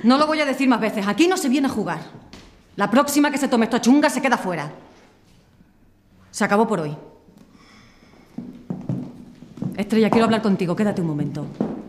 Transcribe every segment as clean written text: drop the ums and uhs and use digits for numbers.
No lo voy a decir más veces. Aquí no se viene a jugar. La próxima que se tome esto chunga se queda fuera. Se acabó por hoy. Estrella, quiero hablar contigo. Quédate un momento.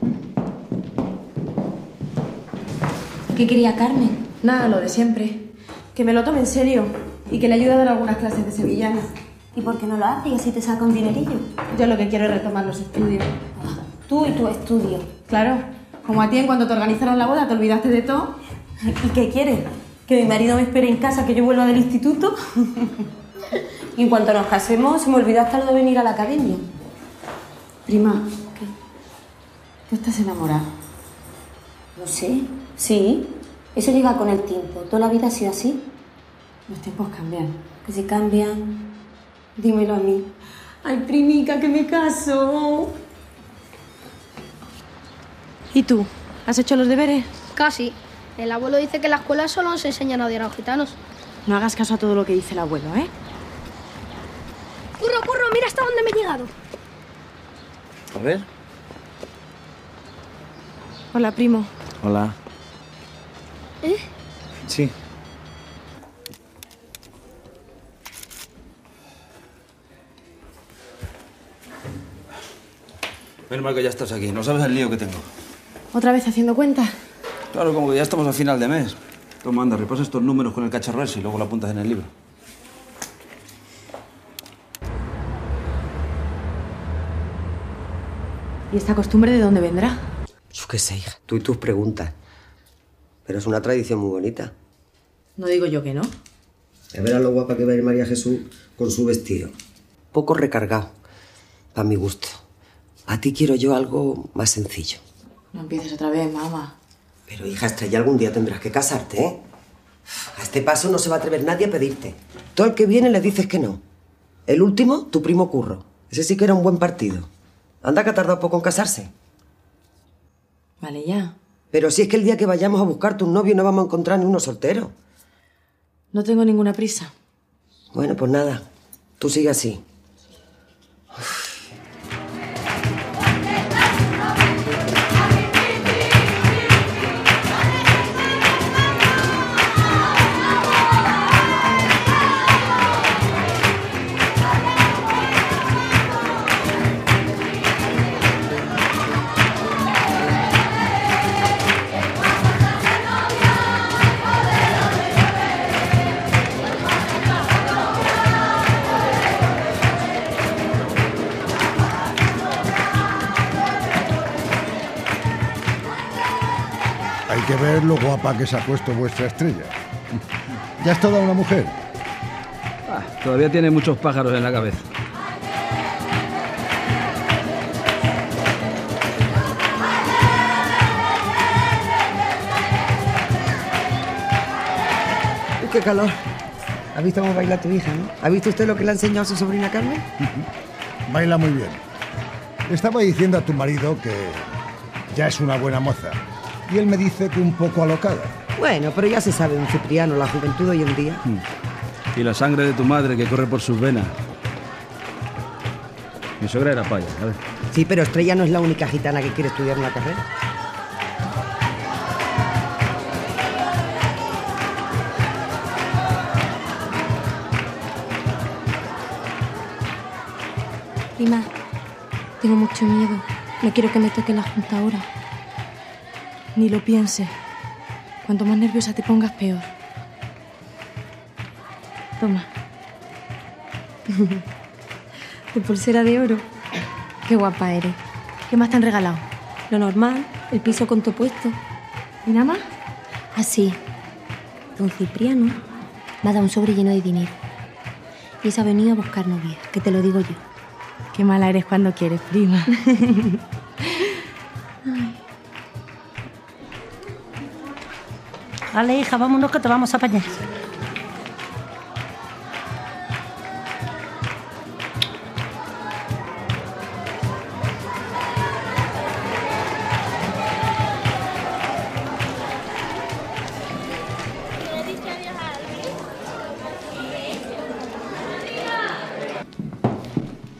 ¿Qué quería Carmen? Nada, lo de siempre. Que me lo tome en serio y que le ayude a dar algunas clases de sevillana. ¿Y por qué no lo haces y así te saca un dinerillo? Yo lo que quiero es retomar los estudios. Tú y tu estudio. Claro, como a ti en cuanto te organizaron la boda te olvidaste de todo. ¿Y qué quieres? ¿Que mi marido me espere en casa que yo vuelva del instituto? Y en cuanto nos casemos se me olvidó hasta lo de venir a la academia. Prima, ¿Qué? ¿tú estás enamorada? No sé. Sí. Eso llega con el tiempo. ¿Toda la vida ha sido así? Los tiempos cambian. Que si cambian... Dímelo a mí. Ay, primica, que me caso. ¿Y tú? ¿Has hecho los deberes? Casi. El abuelo dice que en la escuela solo nos enseñan a odiar a los gitanos. No hagas caso a todo lo que dice el abuelo, ¿eh? ¡Curro, curro! ¡Mira hasta dónde me he llegado! A ver. Hola, primo. Hola. ¿Eh? Sí. Menos mal que ya estás aquí. No sabes el lío que tengo. ¿Otra vez haciendo cuentas? Claro, como que ya estamos a final de mes. Toma, anda, repasa estos números con el cacharro ese y luego lo apuntas en el libro. ¿Y esta costumbre de dónde vendrá? Yo qué sé, hija. Tú y tus preguntas. Pero es una tradición muy bonita. No digo yo que no. Ya verás lo guapa que va a ir María Jesús con su vestido. Poco recargado, para mi gusto. A ti quiero yo algo más sencillo. No empieces otra vez, mamá. Pero, hija, Estrella, algún día tendrás que casarte, ¿eh? A este paso no se va a atrever nadie a pedirte. Todo el que viene le dices que no. El último, tu primo Curro. Ese sí que era un buen partido. Anda, que ha tardado poco en casarse. Vale, ya. Pero si es que el día que vayamos a buscarte un novio no vamos a encontrar ni uno soltero. No tengo ninguna prisa. Bueno, pues nada. Tú sigue así. Hay que ver lo guapa que se ha puesto vuestra Estrella. ¿Ya es toda una mujer? Todavía tiene muchos pájaros en la cabeza. ¡Qué calor! ¿Ha visto cómo baila tu hija, no? ¿Ha visto usted lo que le ha enseñado a su sobrina Carmen? Baila muy bien. Le estaba diciendo a tu marido que ya es una buena moza. Y él me dice que un poco alocada. Bueno, pero ya se sabe, un Cipriano, la juventud hoy en día. Y la sangre de tu madre que corre por sus venas. Mi suegra era paya, a ver. Sí, pero Estrella no es la única gitana que quiere estudiar una carrera. Prima, tengo mucho miedo. No quiero que me toque la junta ahora. Ni lo pienses. Cuanto más nerviosa te pongas, peor. Toma. Tu pulsera de oro. Qué guapa eres. ¿Qué más te han regalado? Lo normal, el piso con tu puesto. ¿Y nada más? Así. Don Cipriano me ha dado un sobre lleno de dinero. Y se ha venido a buscar novia, que te lo digo yo. Qué mala eres cuando quieres, prima. Vale, hija, vámonos que te vamos a apañar.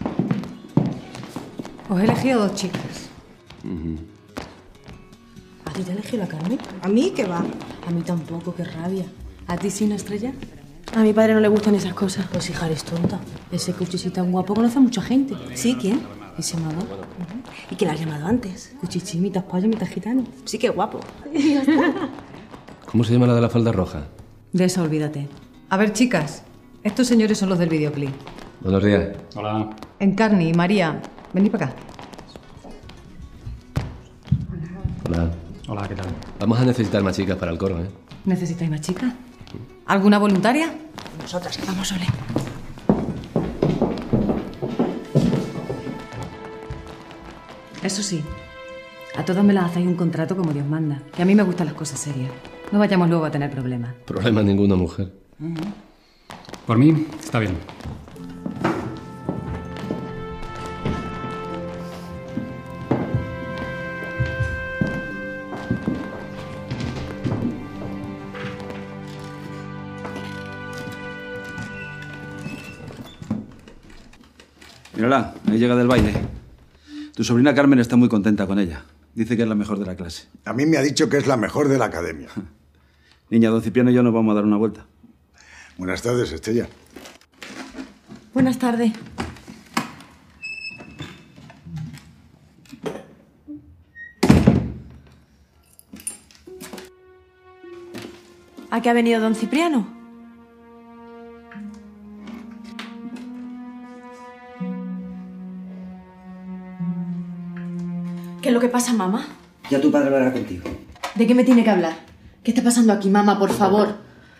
Os he elegido 2 chicas. ¿A ti te eligió la Carmen? ¿A mí qué va? A mí tampoco, qué rabia. ¿A ti sí, una estrella? A mi padre no le gustan esas cosas. Pues hija, eres tonta. Ese cuchichi tan guapo conoce a mucha gente. ¿Sí? ¿Quién? Ese Amador. ¿Y quién la has llamado antes? Cuchichi, mitad pollo, mitad gitano. Sí, qué guapo. ¿Cómo se llama la de la falda roja? De eso olvídate. A ver, chicas, estos señores son los del videoclip. Buenos días. Hola. Encarni y María, venid para acá. Hola. Hola, ¿qué tal? Vamos a necesitar más chicas para el coro, ¿eh? ¿Necesitáis más chicas? ¿Alguna voluntaria? Nosotras, vamos, Ole. Eso sí, a todas me las hacéis un contrato como Dios manda. Y a mí me gustan las cosas serias. No vayamos luego a tener problemas. Problema ninguno, mujer. Por mí, está bien. Mírala, ahí llega del baile. Tu sobrina Carmen está muy contenta con ella. Dice que es la mejor de la clase. A mí me ha dicho que es la mejor de la academia. Niña, don Cipriano y yo nos vamos a dar una vuelta. Buenas tardes, Estrella. Buenas tardes. ¿A qué ha venido don Cipriano? ¿Qué es lo que pasa, mamá? Ya tu padre hablará contigo. ¿De qué me tiene que hablar? ¿Qué está pasando aquí, mamá, por favor?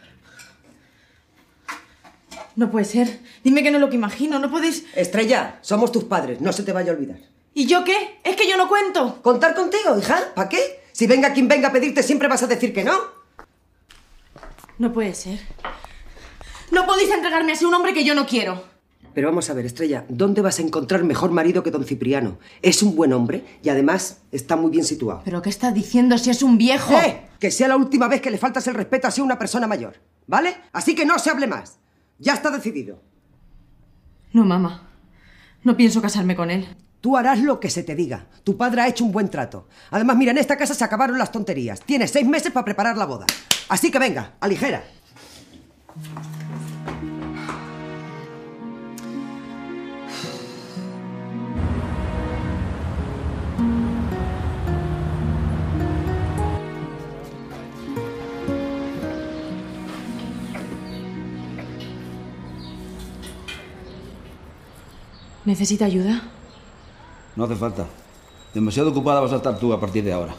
No puede ser. Dime que no es lo que imagino. No podéis... Estrella, somos tus padres, no se te vaya a olvidar. ¿Y yo qué? Es que yo no cuento. ¿Contar contigo, hija? ¿Para qué? Si venga quien venga a pedirte, siempre vas a decir que no. No puede ser. No podéis entregarme así a un hombre que yo no quiero. Pero vamos a ver, Estrella, ¿dónde vas a encontrar mejor marido que don Cipriano? Es un buen hombre y además está muy bien situado. ¿Pero qué estás diciendo si es un viejo? Que sea la última vez que le faltas el respeto así a una persona mayor, ¿vale? Así que no se hable más. Ya está decidido. No, mamá. No pienso casarme con él. Tú harás lo que se te diga. Tu padre ha hecho un buen trato. Además, mira, en esta casa se acabaron las tonterías. Tienes 6 meses para preparar la boda. Así que venga, aligera. ¿Necesita ayuda? No hace falta. Demasiado ocupada vas a estar tú a partir de ahora.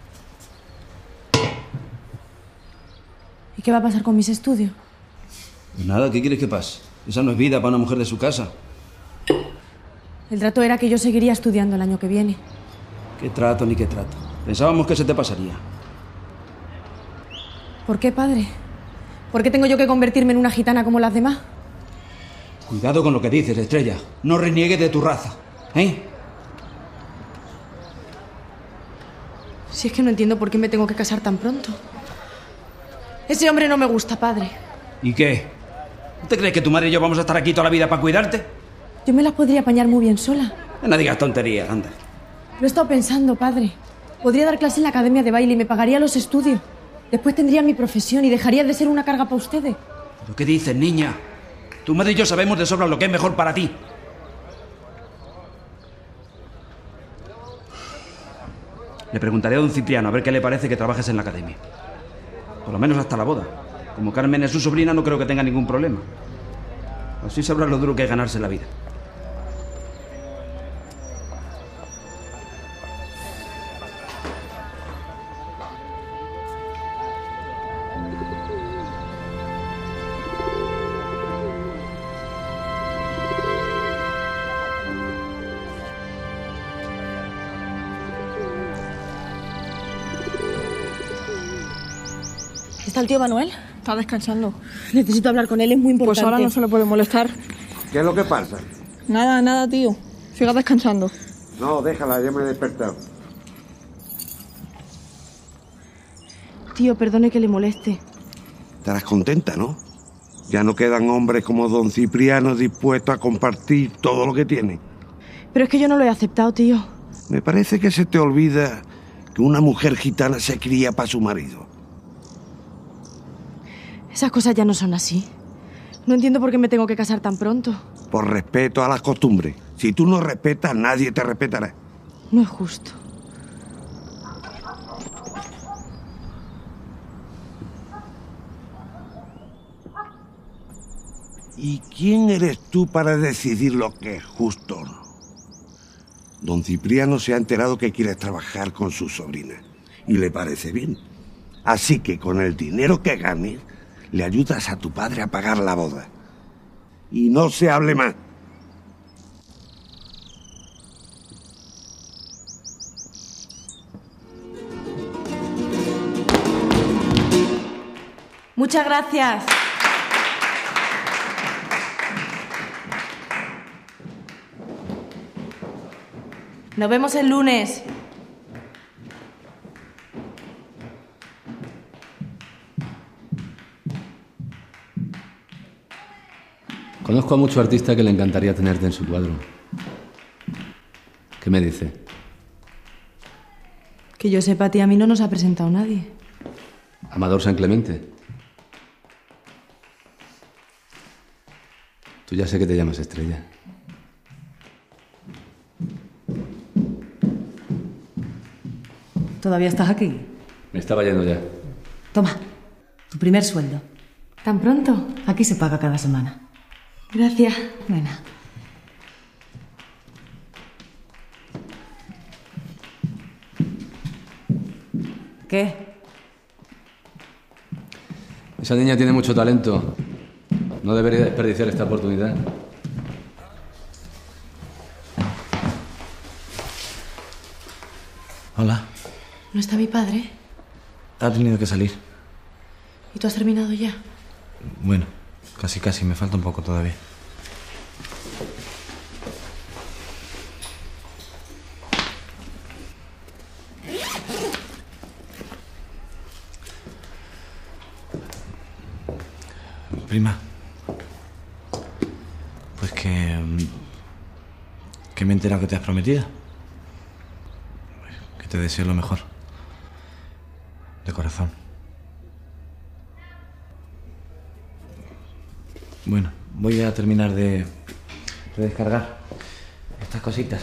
¿Y qué va a pasar con mis estudios? Pues nada, ¿qué quieres que pase? Esa no es vida para una mujer de su casa. El trato era que yo seguiría estudiando el año que viene. ¿Qué trato ni qué trato? Pensábamos que se te pasaría. ¿Por qué, padre? ¿Por qué tengo yo que convertirme en una gitana como las demás? Cuidado con lo que dices, Estrella. No reniegues de tu raza, ¿eh? Si es que no entiendo por qué me tengo que casar tan pronto. Ese hombre no me gusta, padre. ¿Y qué? ¿No te crees que tu madre y yo vamos a estar aquí toda la vida para cuidarte? Yo me las podría apañar muy bien sola. No digas tonterías, anda. Lo he estado pensando, padre. Podría dar clase en la academia de baile y me pagaría los estudios. Después tendría mi profesión y dejaría de ser una carga para ustedes. ¿Pero qué dices, niña? Tu madre y yo sabemos de sobra lo que es mejor para ti. Le preguntaré a don Cipriano a ver qué le parece que trabajes en la academia. Por lo menos hasta la boda. Como Carmen es su sobrina, no creo que tenga ningún problema. Así sabrás lo duro que es ganarse la vida. ¿Está el tío Manuel? Está descansando. Necesito hablar con él, es muy importante. Pues ahora no se le puede molestar. ¿Qué es lo que pasa? Nada, tío. Siga descansando. No, déjala, ya me he despertado. Tío, perdone que le moleste. Estarás contenta, ¿no? Ya no quedan hombres como don Cipriano dispuestos a compartir todo lo que tiene. Pero es que yo no lo he aceptado, tío. Me parece que se te olvida que una mujer gitana se cría para su marido. Esas cosas ya no son así. No entiendo por qué me tengo que casar tan pronto. Por respeto a las costumbres. Si tú no respetas, nadie te respetará. No es justo. ¿Y quién eres tú para decidir lo que es justo o no? Don Cipriano se ha enterado que quieres trabajar con su sobrina y le parece bien. Así que con el dinero que ganes, le ayudas a tu padre a pagar la boda. Y no se hable más. Muchas gracias. Nos vemos el lunes. Conozco a mucho artista que le encantaría tenerte en su cuadro. ¿Qué me dice? Que yo sepa, a mí no nos ha presentado nadie. Amador San Clemente. Tú ya sé que te llamas Estrella. ¿Todavía estás aquí? Me estaba yendo ya. Toma, tu primer sueldo. ¿Tan pronto? Aquí se paga cada semana. Gracias. Bueno. ¿Qué? Esa niña tiene mucho talento. No debería desperdiciar esta oportunidad. Hola. ¿No está mi padre? Ha tenido que salir. ¿Y tú has terminado ya? Bueno, casi, me falta un poco todavía. Prima. Pues que me he enterado que te has prometido. Que te deseo lo mejor. De corazón. Bueno, voy a terminar de descargar estas cositas.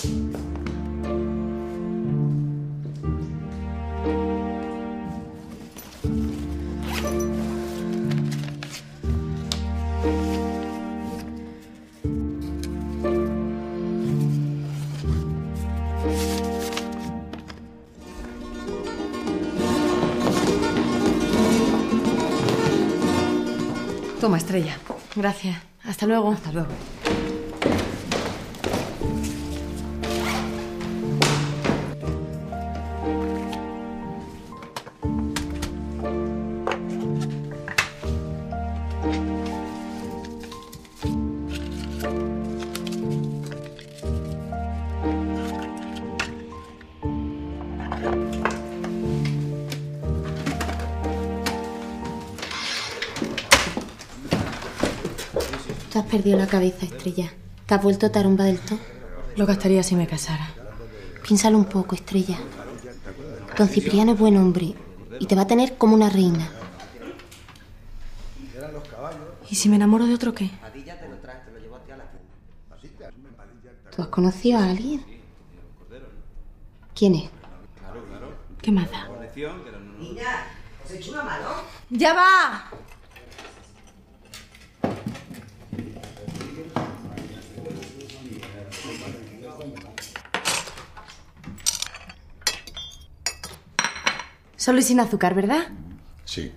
Toma, Estrella. Gracias. Hasta luego. Hasta luego. Tú has perdido la cabeza, Estrella. ¿Te has vuelto tarumba del todo? Lo gastaría si me casara. Piénsalo un poco, Estrella. Don Cipriano es buen hombre y te va a tener como una reina. ¿Y si me enamoro de otro qué? ¿Tú has conocido a alguien? ¿Quién es? ¿Qué más da? Niña, ¿os he hecho una mano? ¡Ya va! Solo y sin azúcar, ¿verdad? Sí.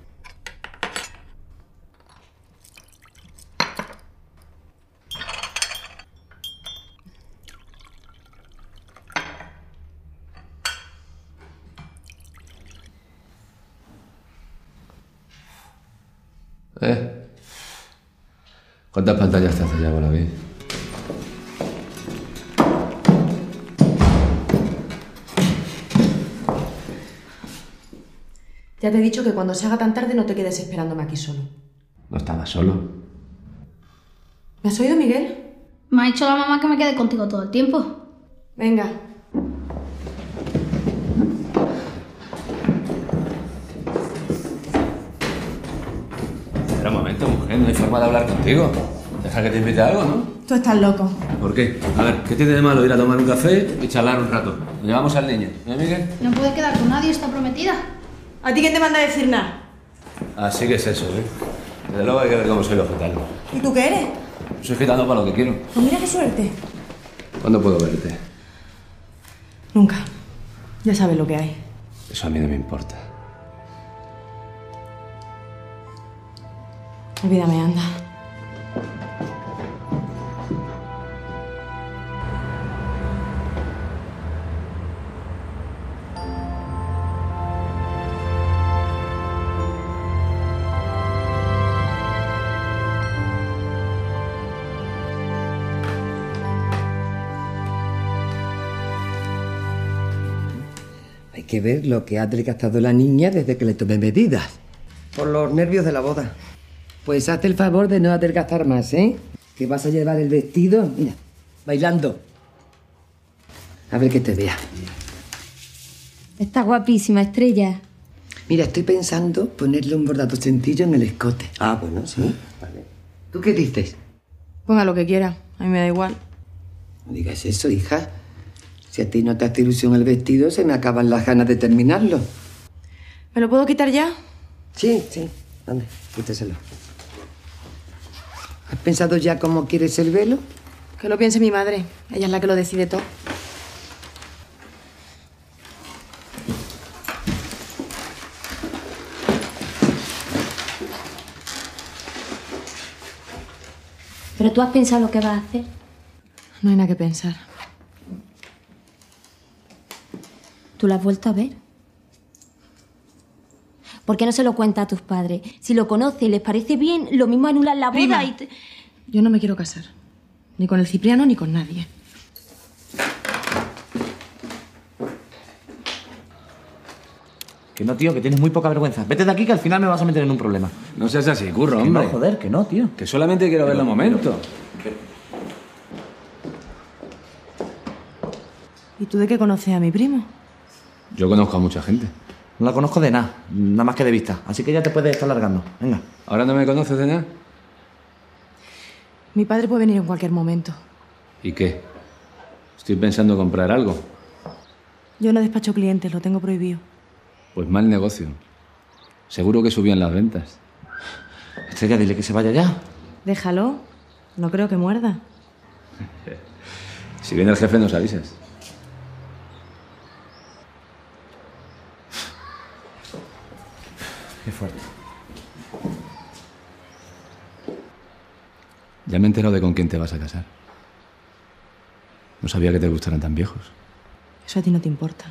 ¿Cuántas pantallas te haces ya, Bolaví? Ya te he dicho que cuando se haga tan tarde no te quedes esperándome aquí solo. No estaba solo. ¿Me has oído, Miguel? Me ha dicho la mamá que me quede contigo todo el tiempo. Venga. momento, mujer, no hay forma de hablar contigo. Deja que te invite a algo, ¿no? Tú estás loco. ¿Por qué? A ver, ¿qué tiene de malo ir a tomar un café y charlar un rato? Nos llevamos al niño, ¿no, Miguel? No puede quedar con nadie, está prometida. ¿A ti quién te manda a decir nada? Así que es eso, ¿eh? Desde luego hay que ver cómo soy los gitanos. ¿Y tú qué eres? Soy gitano para lo que quiero. Pues mira qué suerte. ¿Cuándo puedo verte? Nunca. Ya sabes lo que hay. Eso a mí no me importa. Olvídame, anda. Hay que ver lo que ha desgastado la niña desde que le tomé medidas. Por los nervios de la boda. Pues hazte el favor de no adelgazar más, ¿eh? Que vas a llevar el vestido, mira, bailando. A ver que te vea. Está guapísima, Estrella. Mira, estoy pensando ponerle un bordado sencillo en el escote. Ah, bueno, sí. Vale. ¿Tú qué dices? Ponga lo que quiera. A mí me da igual. No digas eso, hija. Si a ti no te hace ilusión el vestido, se me acaban las ganas de terminarlo. ¿Me lo puedo quitar ya? Sí, sí. Ande, quíteselo. ¿Has pensado ya cómo quieres el velo? Que lo piense mi madre. Ella es la que lo decide todo. ¿Pero tú has pensado lo que vas a hacer? No hay nada que pensar. ¿Tú lo has vuelto a ver? ¿Por qué no se lo cuentas a tus padres? Si lo conoces y les parece bien, lo mismo anulan la boda Prima, y... yo no me quiero casar. Ni con el Cipriano ni con nadie. Que no, tío, que tienes muy poca vergüenza. Vete de aquí que al final me vas a meter en un problema. No seas así, curro, Que hombre. no, joder, que no, tío. Que solamente quiero verlo un momento. ¿Y tú de qué conoces a mi primo? Yo conozco a mucha gente. No la conozco de nada, nada más que de vista. Así que ya te puedes estar largando. Venga. ¿Ahora no me conoces de nada? Mi padre puede venir en cualquier momento. ¿Y qué? Estoy pensando comprar algo. Yo no despacho clientes, lo tengo prohibido. Pues mal negocio. Seguro que subían las ventas. Estrella, dile que se vaya ya. Déjalo. No creo que muerda. Si viene el jefe nos avisas. Qué fuerte. Ya me he enterado de con quién te vas a casar. No sabía que te gustaran tan viejos. Eso a ti no te importa.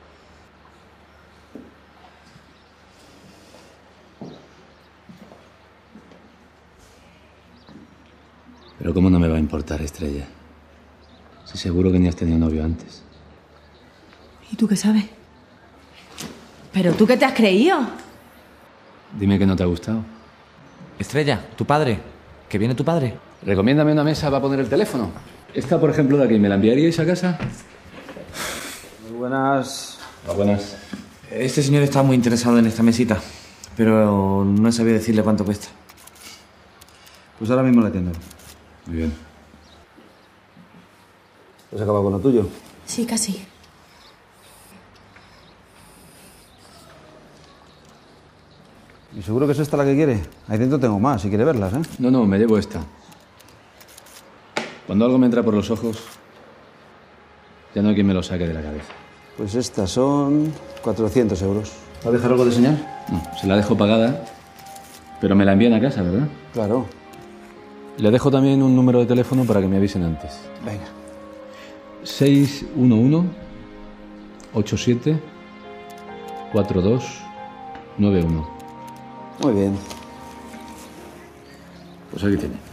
Pero ¿cómo no me va a importar, Estrella? Si seguro que ni has tenido novio antes. ¿Y tú qué sabes? ¿Pero tú qué te has creído? Dime que no te ha gustado. Estrella, tu padre. ¿Que viene tu padre? Recomiéndame una mesa para poner el teléfono. Esta, por ejemplo, de aquí, ¿me la enviaríais a casa? Muy buenas. Hola, buenas. Este señor está muy interesado en esta mesita, pero no sabía decirle cuánto cuesta. Pues ahora mismo la atiendo. Muy bien. ¿Has acabado con lo tuyo? Sí, casi. ¿Y seguro que es esta la que quiere? Ahí dentro tengo más, si quiere verlas, ¿eh? No, me llevo esta. Cuando algo me entra por los ojos, ya no hay quien me lo saque de la cabeza. Pues estas son 400 euros. ¿Va a dejar algo de señal? No, se la dejo pagada, pero me la envían a casa, ¿verdad? Claro. Le dejo también un número de teléfono para que me avisen antes. Venga. 611-87-4291. Muy bien. Pues aquí tiene.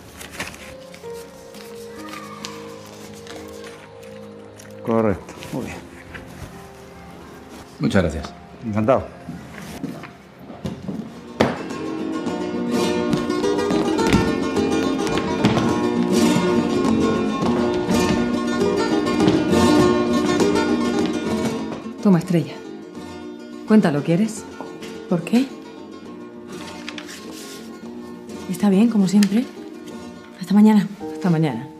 Correcto. Muy bien. Muchas gracias. Encantado. Toma, Estrella. Cuéntalo, ¿quieres? ¿Por qué? Está bien, como siempre. Hasta mañana. Hasta mañana.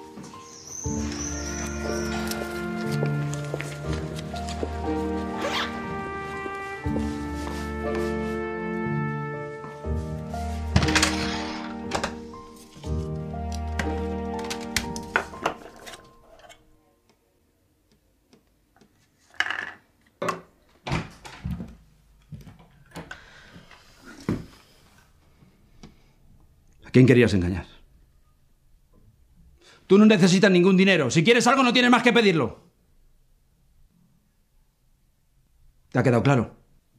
¿A quién querías engañar? Tú no necesitas ningún dinero. Si quieres algo, no tienes más que pedirlo. ¿Te ha quedado claro?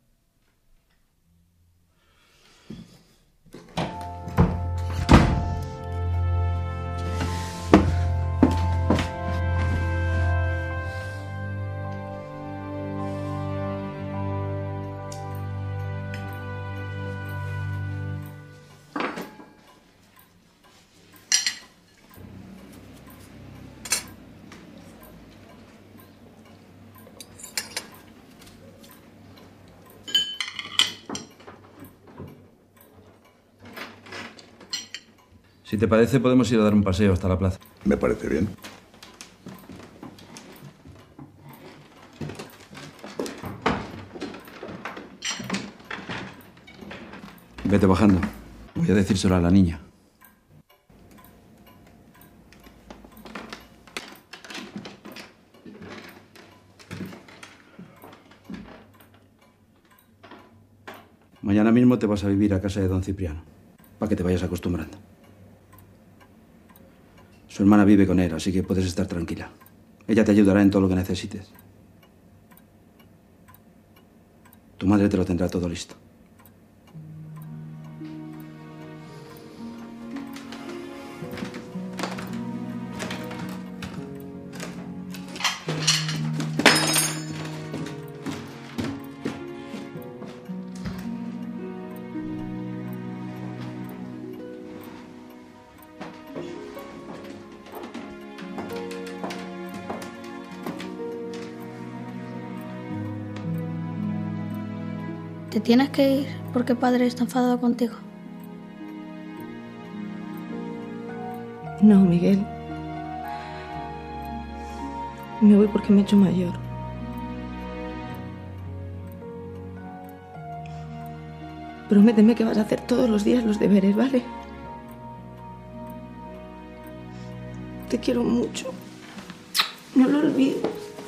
Si te parece, podemos ir a dar un paseo hasta la plaza. Me parece bien. Vete bajando. Voy a decírselo a la niña. Mañana mismo te vas a vivir a casa de don Cipriano, para que te vayas acostumbrando. Su hermana vive con él, así que puedes estar tranquila. Ella te ayudará en todo lo que necesites. Tu madre te lo tendrá todo listo. ¿Te tienes que ir porque padre está enfadado contigo? No, Miguel. Me voy porque me he hecho mayor. Prométeme que vas a hacer todos los días los deberes, ¿vale? Te quiero mucho. No lo olvides.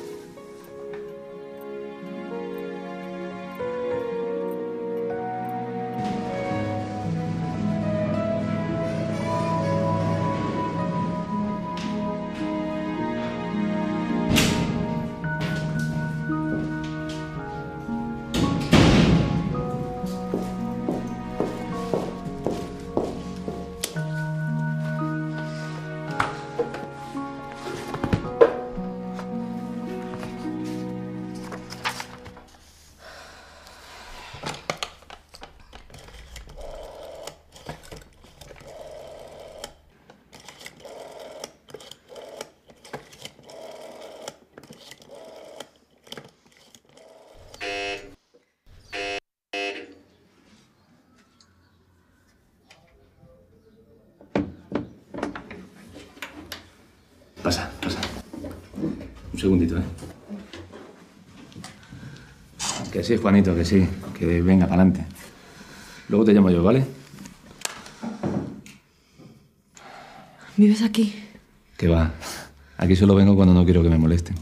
Pasa, pasa. Un segundito, ¿eh? Que sí, Juanito, que sí. Que venga, para adelante. Luego te llamo yo, ¿vale? ¿Vives aquí? Que va. Aquí solo vengo cuando no quiero que me molesten.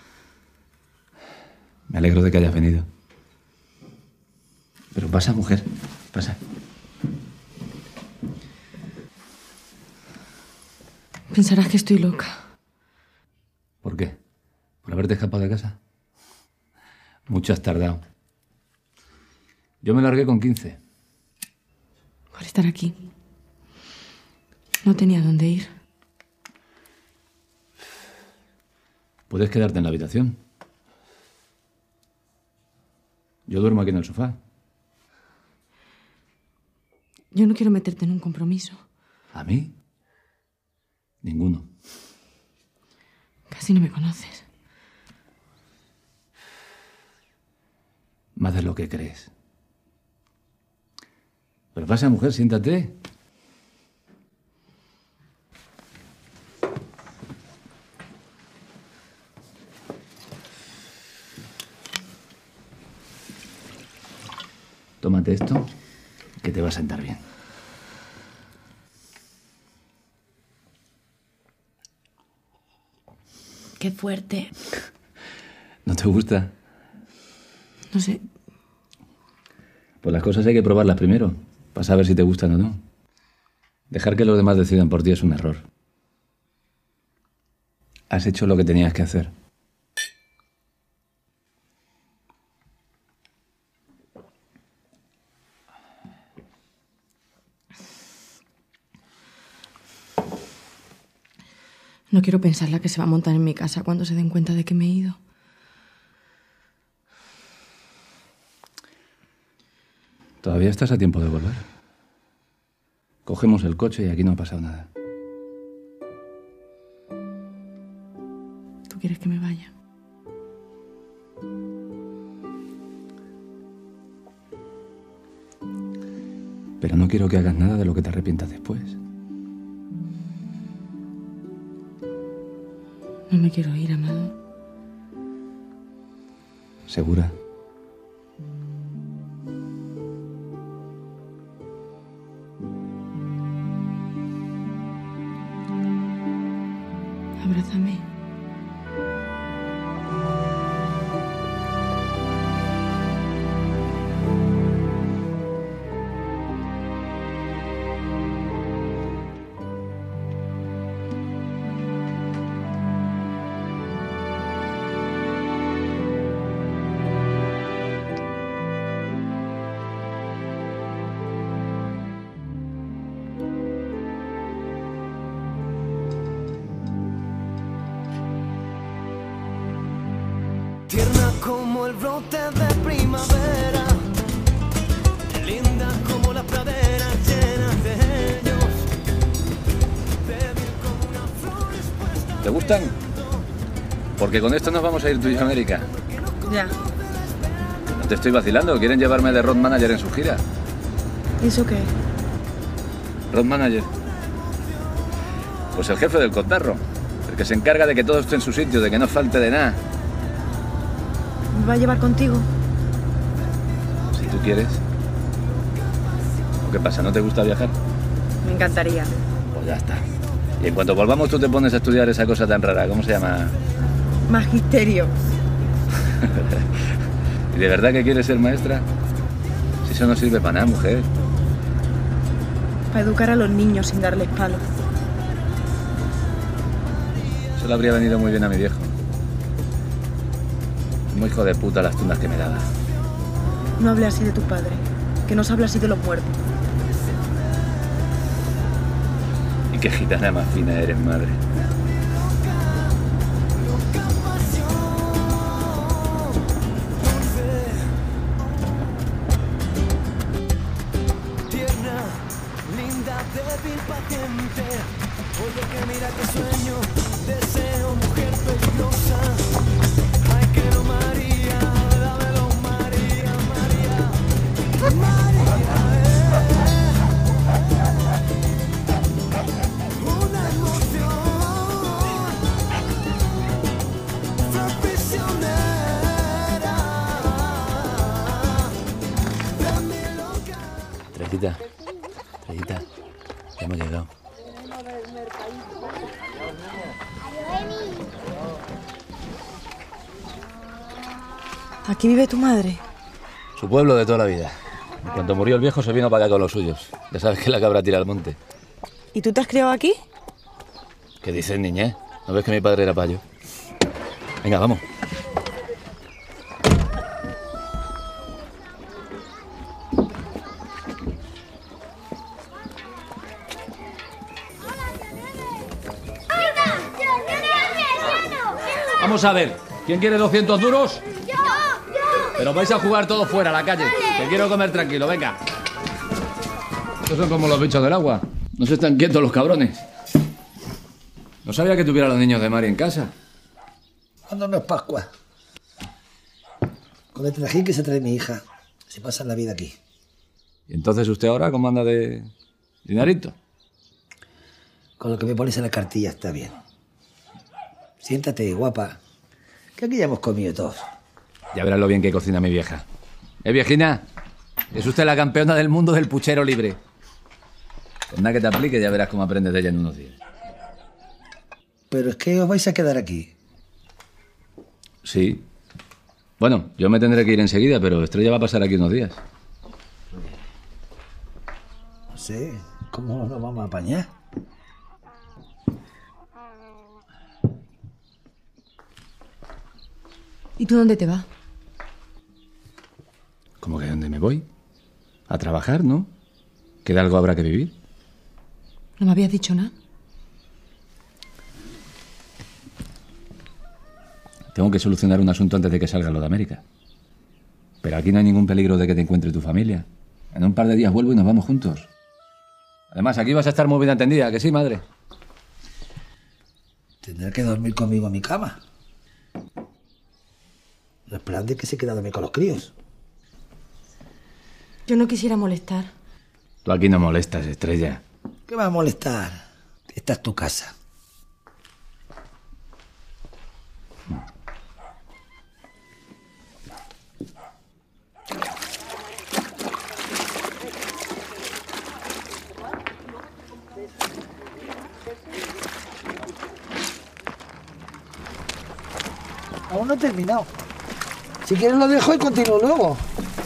Me alegro de que hayas venido. Pero pasa, mujer. Pasa. Pensarás que estoy loca. ¿Por qué? ¿Por haberte escapado de casa? Mucho has tardado. Yo me largué con 15. Por estar aquí. No tenía dónde ir. Puedes quedarte en la habitación. Yo duermo aquí en el sofá. Yo no quiero meterte en un compromiso. ¿A mí? Ninguno. Casi no me conoces. Más de lo que crees. Pero pasa, mujer, siéntate. Tómate esto, que te va a sentar bien. Qué fuerte. ¿No te gusta? No sé. Pues las cosas hay que probarlas primero, para saber si te gustan o no. Dejar que los demás decidan por ti es un error. Has hecho lo que tenías que hacer. No quiero pensar la que se va a montar en mi casa cuando se den cuenta de que me he ido. Todavía estás a tiempo de volver. Cogemos el coche y aquí no ha pasado nada. ¿Tú quieres que me vaya? Pero no quiero que hagas nada de lo que te arrepientas después. No me quiero ir, Amado. ¿Segura? Abrázame. Tierna como el brote de primavera, linda como las praderas llenas de ellos, débil como una flor expuesta. ¿Te gustan? Porque con esto nos vamos a ir tú y yo a América. Ya. No te estoy vacilando, quieren llevarme de road manager en su gira. ¿Y eso qué? Road manager. Pues el jefe del cotarro, el que se encarga de que todo esté en su sitio, de que no falte de nada. ¿Me va a llevar contigo? Si tú quieres. ¿O qué pasa? ¿No te gusta viajar? Me encantaría. Pues ya está. Y en cuanto volvamos tú te pones a estudiar esa cosa tan rara. ¿Cómo se llama? Magisterio. ¿Y de verdad que quieres ser maestra? Si eso no sirve para nada, mujer. Para educar a los niños sin darles palos. Eso le habría venido muy bien a mi viejo. Muy hijo de puta las tundas que me daba. No hable así de tu padre, que no se habla así de los muertos. Y qué gitana más fina eres, madre. Tierna, linda, débil, paciente. Oye que mira que sueño, deseo, mujer peligrosa. Ay, que no, María, dámelo, María, María, María, una emoción, fue prisionera de mi loca. Trejita, Trejita, ya hemos llegado. ¿Aquí vive tu madre? Su pueblo de toda la vida. Cuando murió el viejo se vino para acá con los suyos. Ya sabes que la cabra tira al monte. ¿Y tú te has criado aquí? ¿Qué dices, niñez? ¿No ves que mi padre era payo? Venga, vamos. Vamos a ver, ¿quién quiere 200 duros? ¡Yo! Pero vais a jugar todos fuera, a la calle. Que quiero comer tranquilo, venga. Estos son como los bichos del agua. No se están quietos los cabrones. No sabía que tuviera a los niños de Mari en casa. ¿Cuándo no es Pascua? Con el trajín que se trae mi hija. Se pasa la vida aquí. ¿Y entonces usted ahora cómo anda de dinerito? Con lo que me pones en la cartilla está bien. Siéntate, guapa. Que aquí ya hemos comido todos. Ya verás lo bien que cocina mi vieja. ¿Viejina? Es usted la campeona del mundo del puchero libre. Pues nada que te aplique, ya verás cómo aprendes de ella en unos días. Pero es que os vais a quedar aquí. Sí. Bueno, yo me tendré que ir enseguida, pero Estrella va a pasar aquí unos días. No sé, ¿cómo nos vamos a apañar? ¿Y tú dónde te vas? ¿Cómo que dónde me voy? A trabajar, ¿no? Que de algo habrá que vivir. ¿No me habías dicho nada? Tengo que solucionar un asunto antes de que salga lo de América. Pero aquí no hay ningún peligro de que te encuentre tu familia. En un par de días vuelvo y nos vamos juntos. Además, aquí vas a estar muy bien atendida, ¿que sí, madre? Tendrá que dormir conmigo en mi cama. No es plan de que se quede a dormir con los críos. Yo no quisiera molestar. Tú aquí no molestas, Estrella. ¿Qué va a molestar? Esta es tu casa. Aún no he terminado. Si quieres lo dejo y continúo luego.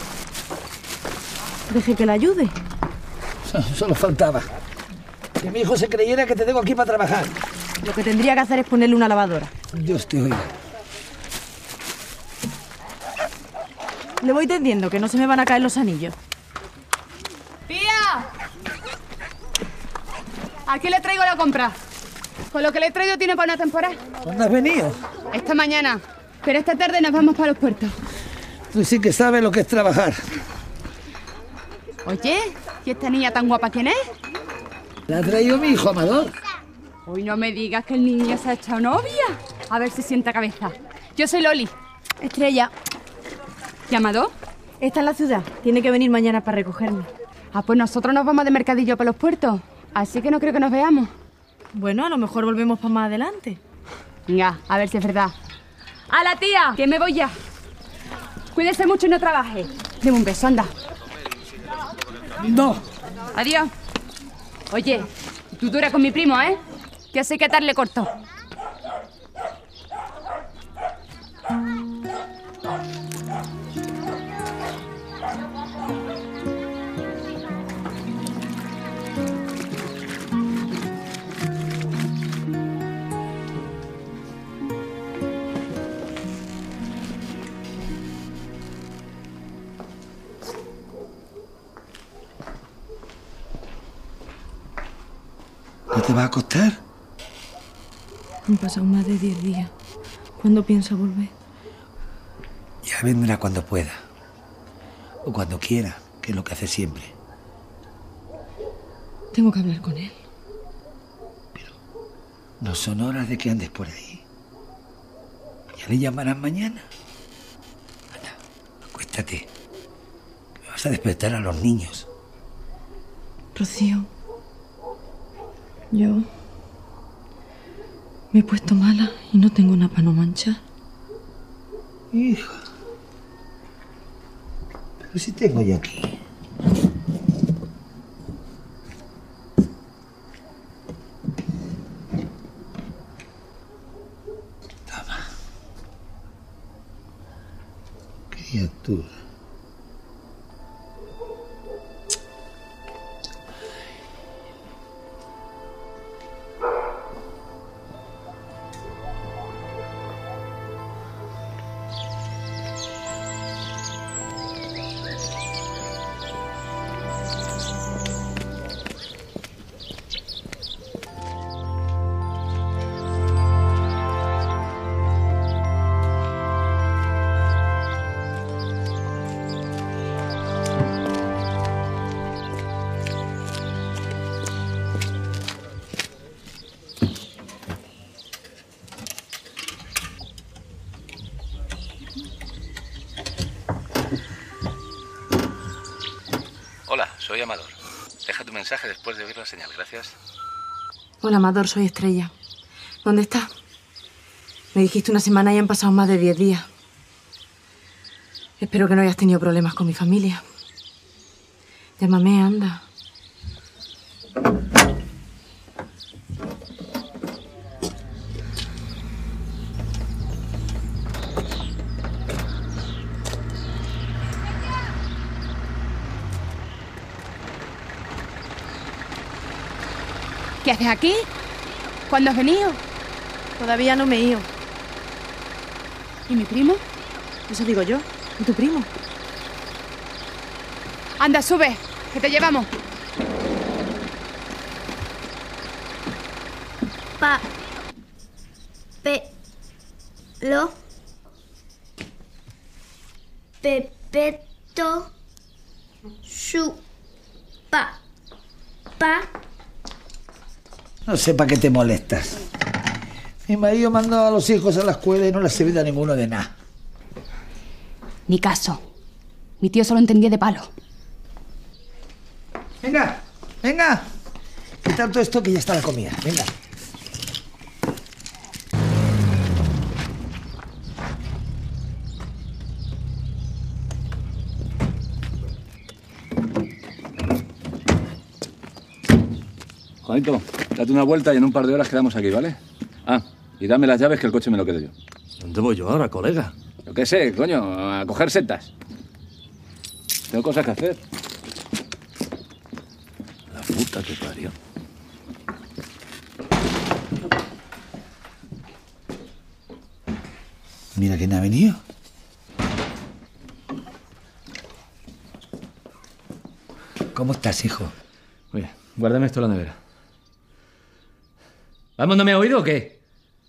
Deje que la ayude. Solo faltaba. Que mi hijo se creyera que te tengo aquí para trabajar. Lo que tendría que hacer es ponerle una lavadora. Dios te oiga. Le voy tendiendo, que no se me van a caer los anillos. ¡Pía! Aquí le traigo la compra. Con lo que le he traído tiene para una temporada. ¿Dónde has venido? Esta mañana. Pero esta tarde nos vamos para los puertos. Tú sí que sabes lo que es trabajar. Oye, ¿y esta niña tan guapa quién es? La ha traído mi hijo, Amador. Hoy no me digas que el niño se ha echado novia. A ver si sienta cabeza. Yo soy Loli. Estrella. ¿Y Amador? Está en la ciudad. Tiene que venir mañana para recogerme. Ah, pues nosotros nos vamos de mercadillo para los puertos. Así que no creo que nos veamos. Bueno, a lo mejor volvemos para más adelante. Venga, a ver si es verdad. ¡A la tía! Que me voy ya. Cuídese mucho y no trabaje. Deme un beso, anda. No. Adiós. Oye, tú dura con mi primo, ¿eh? Que sé que atarle corto. ¿No te vas a acostar? Han pasado más de 10 días. ¿Cuándo piensa volver? Ya vendrá cuando pueda. O cuando quiera, que es lo que hace siempre. Tengo que hablar con él. No son horas de que andes por ahí. Ya le llamarán mañana. Anda, acuéstate. Que me vas a despertar a los niños. Rocío, yo me he puesto mala y no tengo nada para no manchar. Hija. Pero si tengo yo aquí. Toma. Criatura. Hola, soy Amador. Deja tu mensaje después de oír la señal, gracias. Hola, Amador, soy Estrella. ¿Dónde estás? Me dijiste una semana y han pasado más de 10 días. Espero que no hayas tenido problemas con mi familia. Llámame, anda. ¿Qué haces aquí? ¿Cuándo has venido? Todavía no me he ido. ¿Y mi primo? Eso digo yo. ¿Y tu primo? Anda, sube, que te llevamos. Pepeto. Pa. No sé para qué te molestas. Mi marido mandó a los hijos a la escuela y no les ha servido a ninguno de nada. Ni caso. Mi tío solo entendía de palo. Venga. Quitar todo esto que ya está la comida. Venga. Juanito, date una vuelta y en un par de horas quedamos aquí, ¿vale? Ah, y dame las llaves que el coche me lo quedo yo. ¿Dónde voy yo ahora, colega? Yo qué sé, coño, a coger setas. Tengo cosas que hacer. La puta que parió. Mira quién ha venido. ¿Cómo estás, hijo? Oye, guárdame esto en la nevera. ¿Vamos, no me ha oído o qué?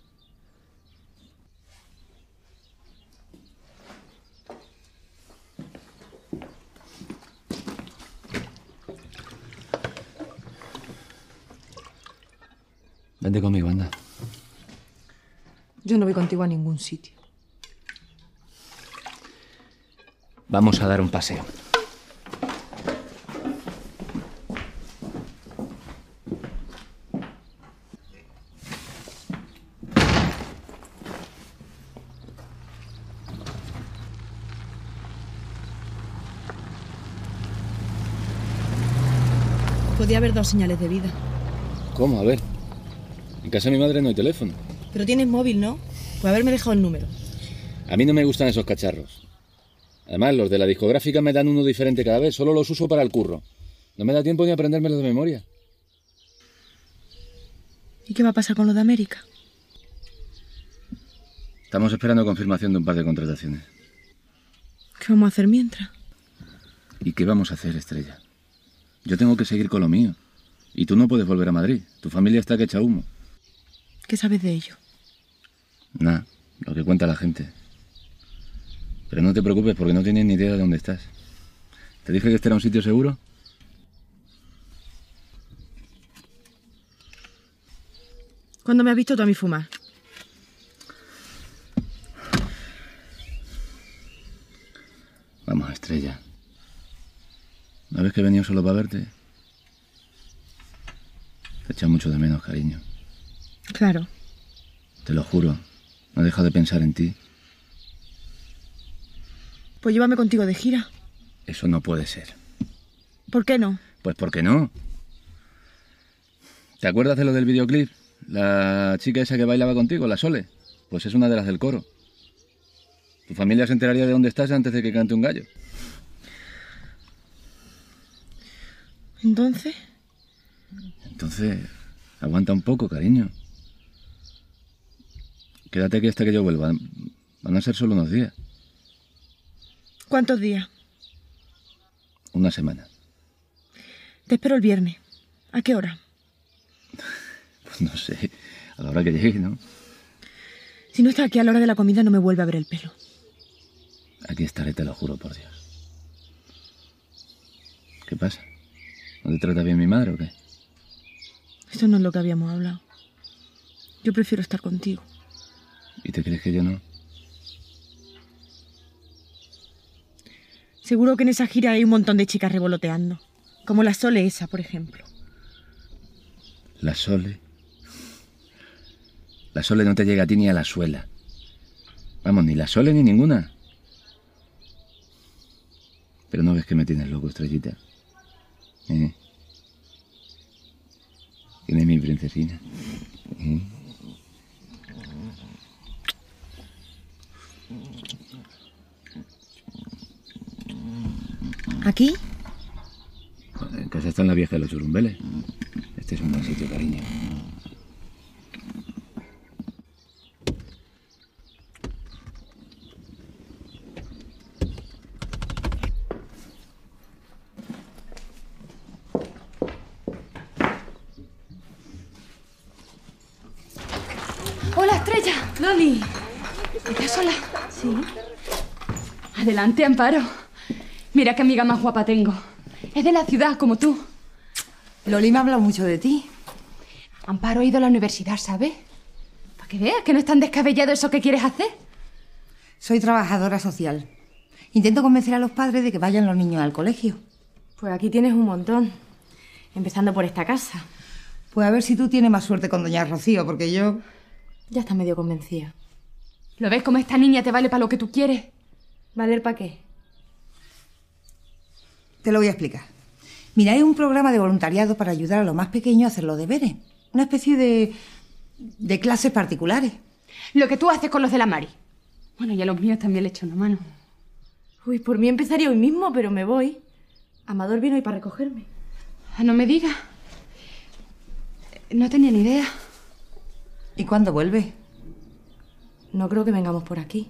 Vente conmigo, anda. Yo no voy contigo a ningún sitio. Vamos a dar un paseo. Podía haber dado señales de vida. ¿Cómo? A ver. En casa de mi madre no hay teléfono. Pero tienes móvil, ¿no? Puede haberme dejado el número. A mí no me gustan esos cacharros. Además, los de la discográfica me dan uno diferente cada vez. Solo los uso para el curro. No me da tiempo ni aprendérmelo de memoria. ¿Y qué va a pasar con lo de América? Estamos esperando confirmación de un par de contrataciones. ¿Qué vamos a hacer mientras? ¿Y qué vamos a hacer, Estrella? Yo tengo que seguir con lo mío. Y tú no puedes volver a Madrid. Tu familia está que echa humo. ¿Qué sabes de ello? Nada, lo que cuenta la gente. Pero no te preocupes porque no tienes ni idea de dónde estás. ¿Te dije que este era un sitio seguro? ¿Cuándo me has visto tú a mí fumar? Vamos, Estrella. ¿No ves que he venido solo para verte? Te echa mucho de menos, cariño. Claro. Te lo juro. No he dejado de pensar en ti. Pues llévame contigo de gira. Eso no puede ser. ¿Por qué no? Pues ¿por qué no? ¿Te acuerdas de lo del videoclip? La chica esa que bailaba contigo, la Sole. Pues es una de las del coro. Tu familia se enteraría de dónde estás antes de que cante un gallo. ¿Entonces? Entonces, aguanta un poco, cariño. Quédate aquí hasta que yo vuelva. Van a ser solo unos días. ¿Cuántos días? Una semana. Te espero el viernes. ¿A qué hora? Pues no sé, a la hora que llegue, ¿no? Si no está aquí a la hora de la comida no me vuelve a ver el pelo. Aquí estaré, te lo juro por Dios. ¿Qué pasa? ¿No te trata bien mi madre o qué? Esto no es lo que habíamos hablado. Yo prefiero estar contigo. ¿Y te crees que yo no? Seguro que en esa gira hay un montón de chicas revoloteando. Como la Sole esa, por ejemplo. La Sole. La Sole no te llega a ti ni a la suela. Vamos, ni la Sole ni ninguna. Pero no ves que me tienes loco, Estrellita. ¿Quién es mi princesina? ¿Aquí? En casa está en la vieja de los churumbeles. Este es un buen sitio, cariño. Hola, Estrella. Loli. ¿Estás sola? Sí. Adelante, Amparo. Mira qué amiga más guapa tengo. Es de la ciudad, como tú. Loli me ha hablado mucho de ti. Amparo ha ido a la universidad, ¿sabes? Para que veas que no es tan descabellado eso que quieres hacer. Soy trabajadora social. Intento convencer a los padres de que vayan los niños al colegio. Pues aquí tienes un montón. Empezando por esta casa. Pues a ver si tú tienes más suerte con doña Rocío, porque yo... Ya está medio convencida. ¿Lo ves como esta niña te vale para lo que tú quieres? ¿Valer para qué? Te lo voy a explicar. Mira, hay un programa de voluntariado para ayudar a los más pequeños a hacer los deberes. Una especie de clases particulares. Lo que tú haces con los de la Mari. Bueno, y a los míos también le echo una mano. Uy, por mí empezaría hoy mismo, pero me voy. Amador vino hoy para recogerme. Ah, no me digas. No tenía ni idea. ¿Y cuándo vuelve? No creo que vengamos por aquí.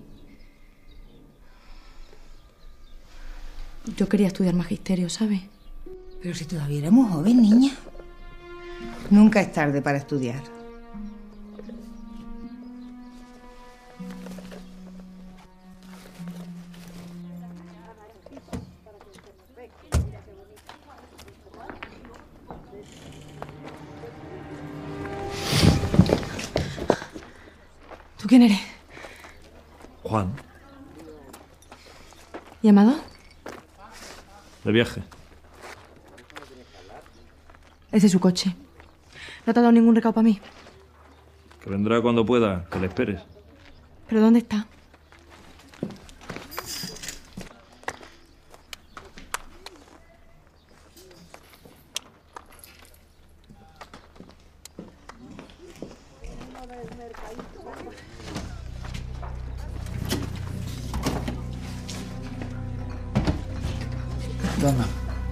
Yo quería estudiar magisterio, ¿sabes? Pero si todavía eres muy joven, niña. Nunca es tarde para estudiar. ¿Tú quién eres? Juan, ¿Llamado? de viaje. Ese es su coche. ¿No te ha dado ningún recado para mí? Que vendrá cuando pueda, que le esperes. ¿Pero dónde está? Toma.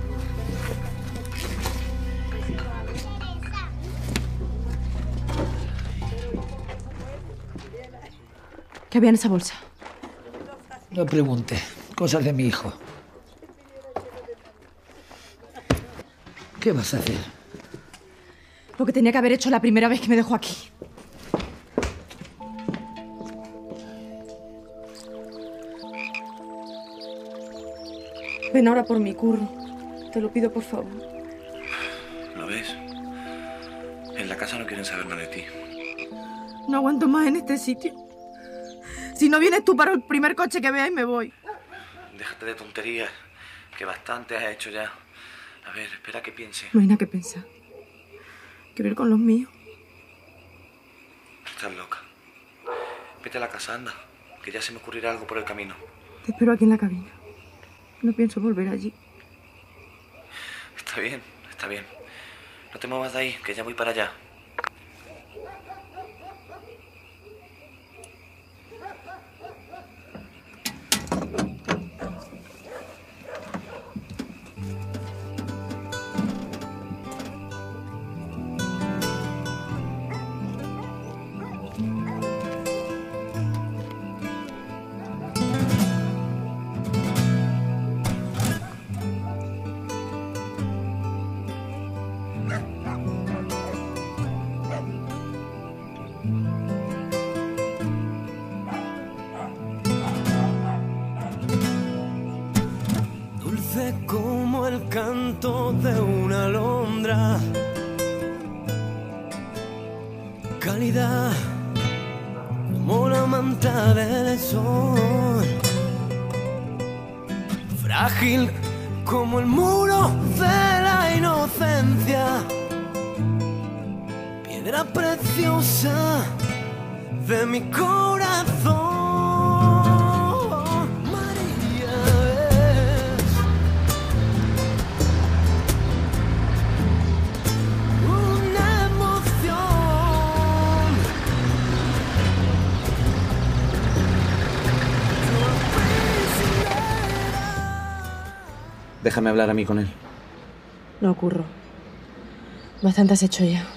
¿Qué había en esa bolsa? No pregunte. Cosas de mi hijo. ¿Qué vas a hacer? Lo que tenía que haber hecho la primera vez que me dejó aquí. Ven ahora por mi curro. Te lo pido, por favor. ¿Lo ves? En la casa no quieren saber nada de ti. No aguanto más en este sitio. Si no vienes tú para el primer coche que veas, me voy. Déjate de tonterías, que bastante has hecho ya. A ver, espera que piense. No hay nada que pensar. Quiero ir con los míos. Estás loca. Vete a la casa, anda, que ya se me ocurrirá algo por el camino. Te espero aquí en la cabina. No pienso volver allí. Está bien, está bien. No te muevas de ahí, que ya voy para allá. Dulce como el canto de una alondra, cálida como la manta del sol, frágil como el muro de la inocencia, piedra preciosa de mi corazón. María es Déjame hablar a mí con él. No ocurro. Bastante has hecho ya.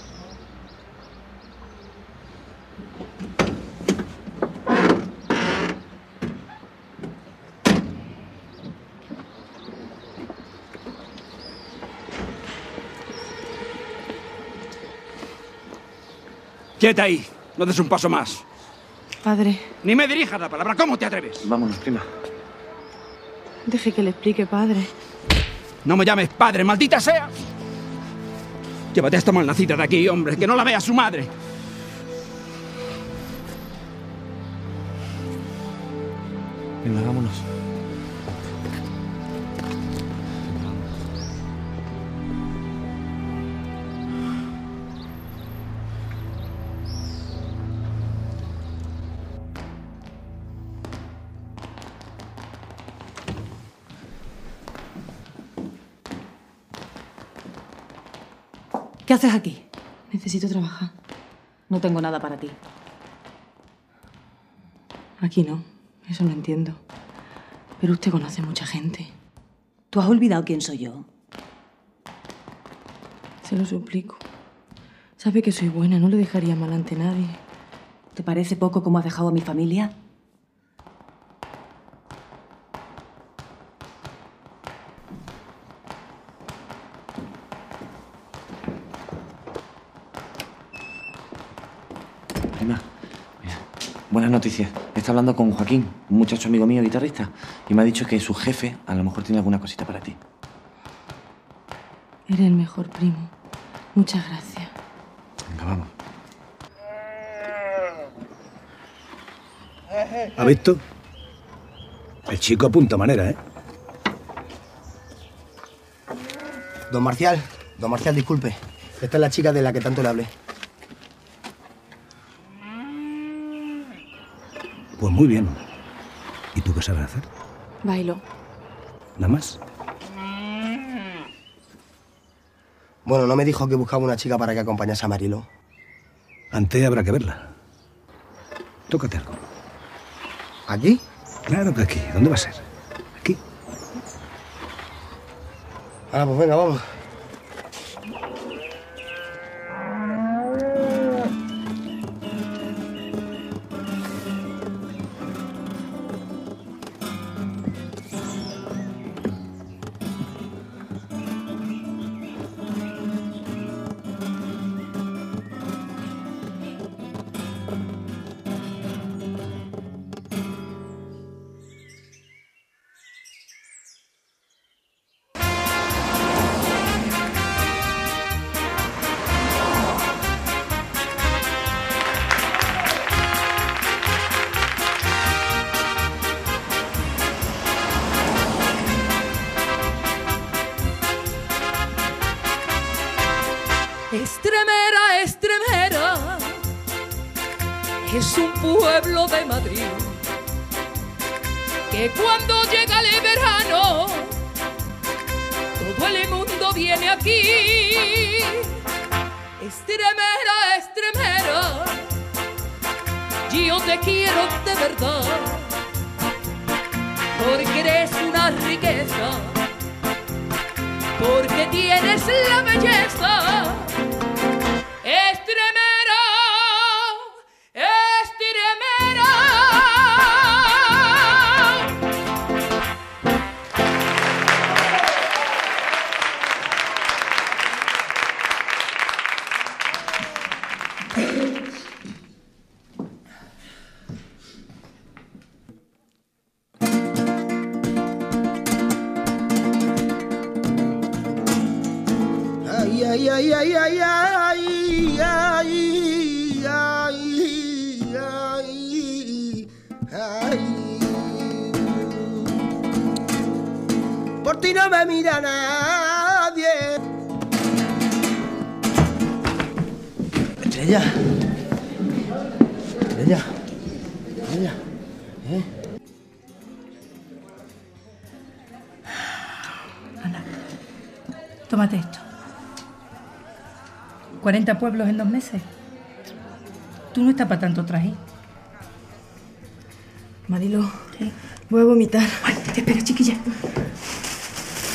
¡Quieta ahí! No des un paso más. Padre. Ni me dirijas la palabra. ¿Cómo te atreves? Vámonos, prima. Deje que le explique, padre. No me llames padre, maldita sea. Llévate a esta malnacida de aquí, hombre, que no la vea su madre. Venga, vámonos. ¿Qué haces aquí? Necesito trabajar. No tengo nada para ti. Aquí no. Eso lo entiendo. Pero usted conoce mucha gente. ¿Tú has olvidado quién soy yo? Se lo suplico. Sabe que soy buena, no le dejaría mal ante nadie. ¿Te parece poco cómo has dejado a mi familia? Prima, mira, buenas noticias. Está hablando con Joaquín, un muchacho amigo mío, guitarrista, y me ha dicho que su jefe a lo mejor tiene alguna cosita para ti. Eres el mejor, primo. Muchas gracias. Venga, vamos. ¿Ha visto? El chico apunta manera, ¿eh? Don Marcial, disculpe. Esta es la chica de la que tanto le hablé. Pues muy bien. ¿Y tú qué sabes hacer? Bailo. ¿Nada más? Bueno, no me dijo que buscaba una chica para que acompañase a Marilo. Antes habrá que verla. Tócate algo. ¿Aquí? Claro que aquí. ¿Dónde va a ser? Aquí. Ahora, pues venga, vamos. Estremera, Estremera, es un pueblo de Madrid que cuando llega el verano todo el mundo viene aquí. Estremera, Estremera, yo te quiero de verdad, porque eres una riqueza, porque tienes la belleza. Estremera, Estremera. Ay, ay, ay, ay, ay, ay, ay, ay, ay. Por ti no me mira nadie. Estrella. Estrella. Estrella. Tómate esto. 40 pueblos en 2 meses. Tú no estás para tanto traje. Marilo, voy a vomitar. Ay, espera, chiquilla.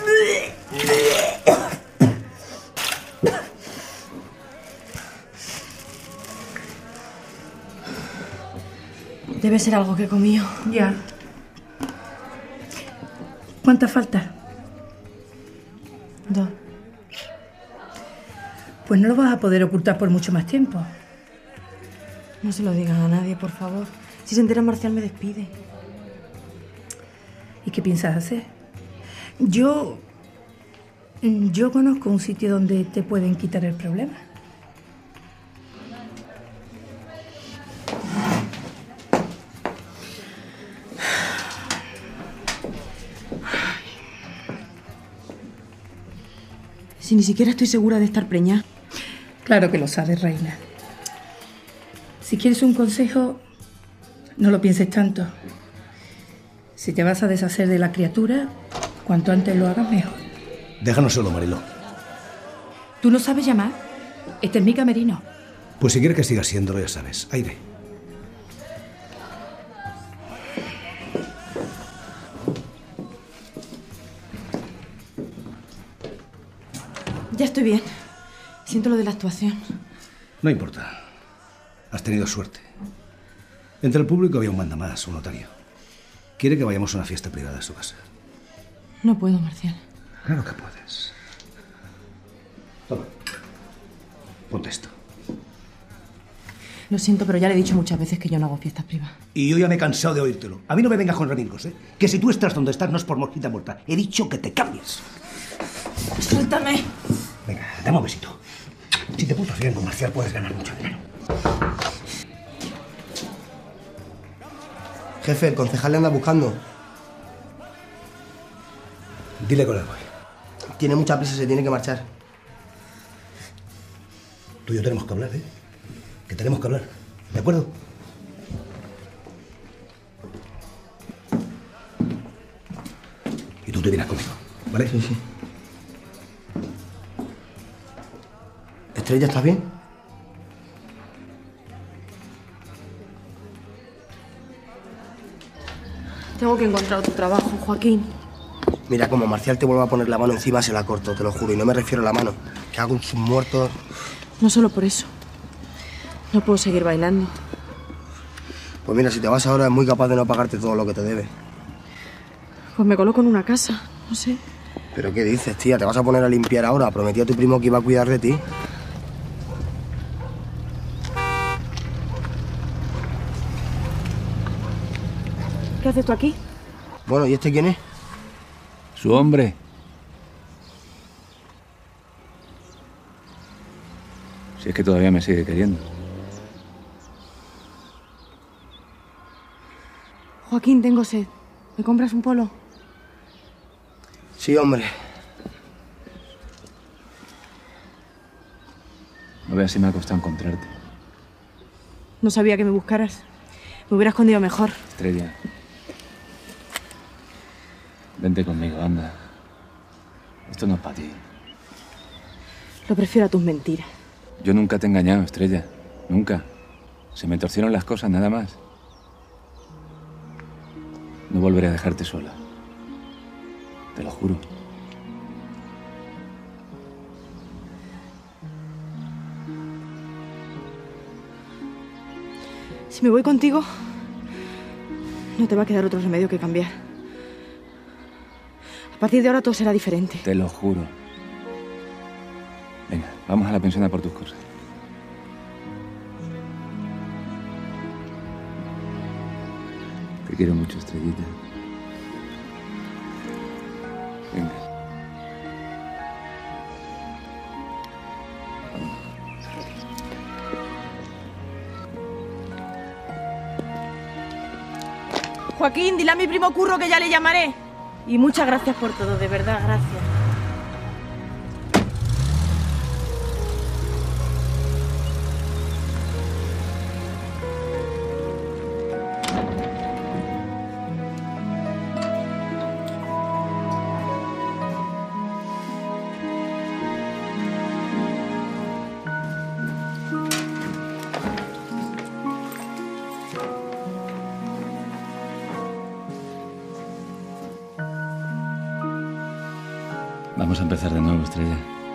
Debe ser algo que he comido. Ya. ¿Cuántas falta? 2. Pues no lo vas a poder ocultar por mucho más tiempo. No se lo digan a nadie, por favor. Si se entera Marcial me despide. ¿Y qué piensas hacer? Yo conozco un sitio donde te pueden quitar el problema. Si ni siquiera estoy segura de estar preñada. Claro que lo sabes, reina. Si quieres un consejo, no lo pienses tanto. Si te vas a deshacer de la criatura, cuanto antes lo hagas, mejor. Déjanos solo, Mariló. ¿Tú no sabes llamar? Este es mi camerino. Pues si quieres que siga siéndolo, ya sabes. Aire. Ya estoy bien. Siento lo de la actuación. No importa. Has tenido suerte. Entre el público había un mandamás, un notario. Quiere que vayamos a una fiesta privada a su casa. No puedo, Marcial. Claro que puedes. Toma. Ponte esto. Lo siento, pero ya le he dicho muchas veces que yo no hago fiestas privadas. Y yo ya me he cansado de oírtelo. A mí no me vengas con remingos, ¿eh? Que si tú estás donde estás no es por mosquita muerta. He dicho que te cambies. Suéltame. Venga, dame un besito. Si te portas bien con Marcial puedes ganar mucho dinero. Jefe, el concejal le anda buscando. Dile con el voy. Tiene mucha prisa, se tiene que marchar. Tú y yo tenemos que hablar, ¿eh? Que tenemos que hablar. ¿De acuerdo? Y tú te vienes conmigo, ¿vale? Sí, sí. ¿Estrella, estás bien? Tengo que encontrar otro trabajo, Joaquín. Mira, como Marcial te vuelva a poner la mano encima, se la corto, te lo juro. Y no me refiero a la mano. Que hago sus muertos. No solo por eso. No puedo seguir bailando. Pues mira, si te vas ahora es muy capaz de no pagarte todo lo que te debe. Pues me coloco en una casa, no sé. ¿Pero qué dices, tía? ¿Te vas a poner a limpiar ahora? Prometí a tu primo que iba a cuidar de ti. ¿Qué haces tú aquí? Bueno, ¿y este quién es? Su hombre. Si es que todavía me sigue queriendo. Joaquín, tengo sed. ¿Me compras un polo? Sí, hombre. No veas si me ha costado encontrarte. No sabía que me buscaras. Me hubiera escondido mejor. Estrella. Vente conmigo, anda. Esto no es para ti. Lo prefiero a tus mentiras. Yo nunca te he engañado, Estrella. Nunca. Se me torcieron las cosas, nada más. No volveré a dejarte sola. Te lo juro. Si me voy contigo, no te va a quedar otro remedio que cambiar. A partir de ahora todo será diferente. Te lo juro. Venga, vamos a la pensión a por tus cosas. Te quiero mucho, Estrellita. Venga. Joaquín, dile a mi primo Curro que ya le llamaré. Y muchas gracias por todo, de verdad, gracias. Vamos a empezar de nuevo, Estrella.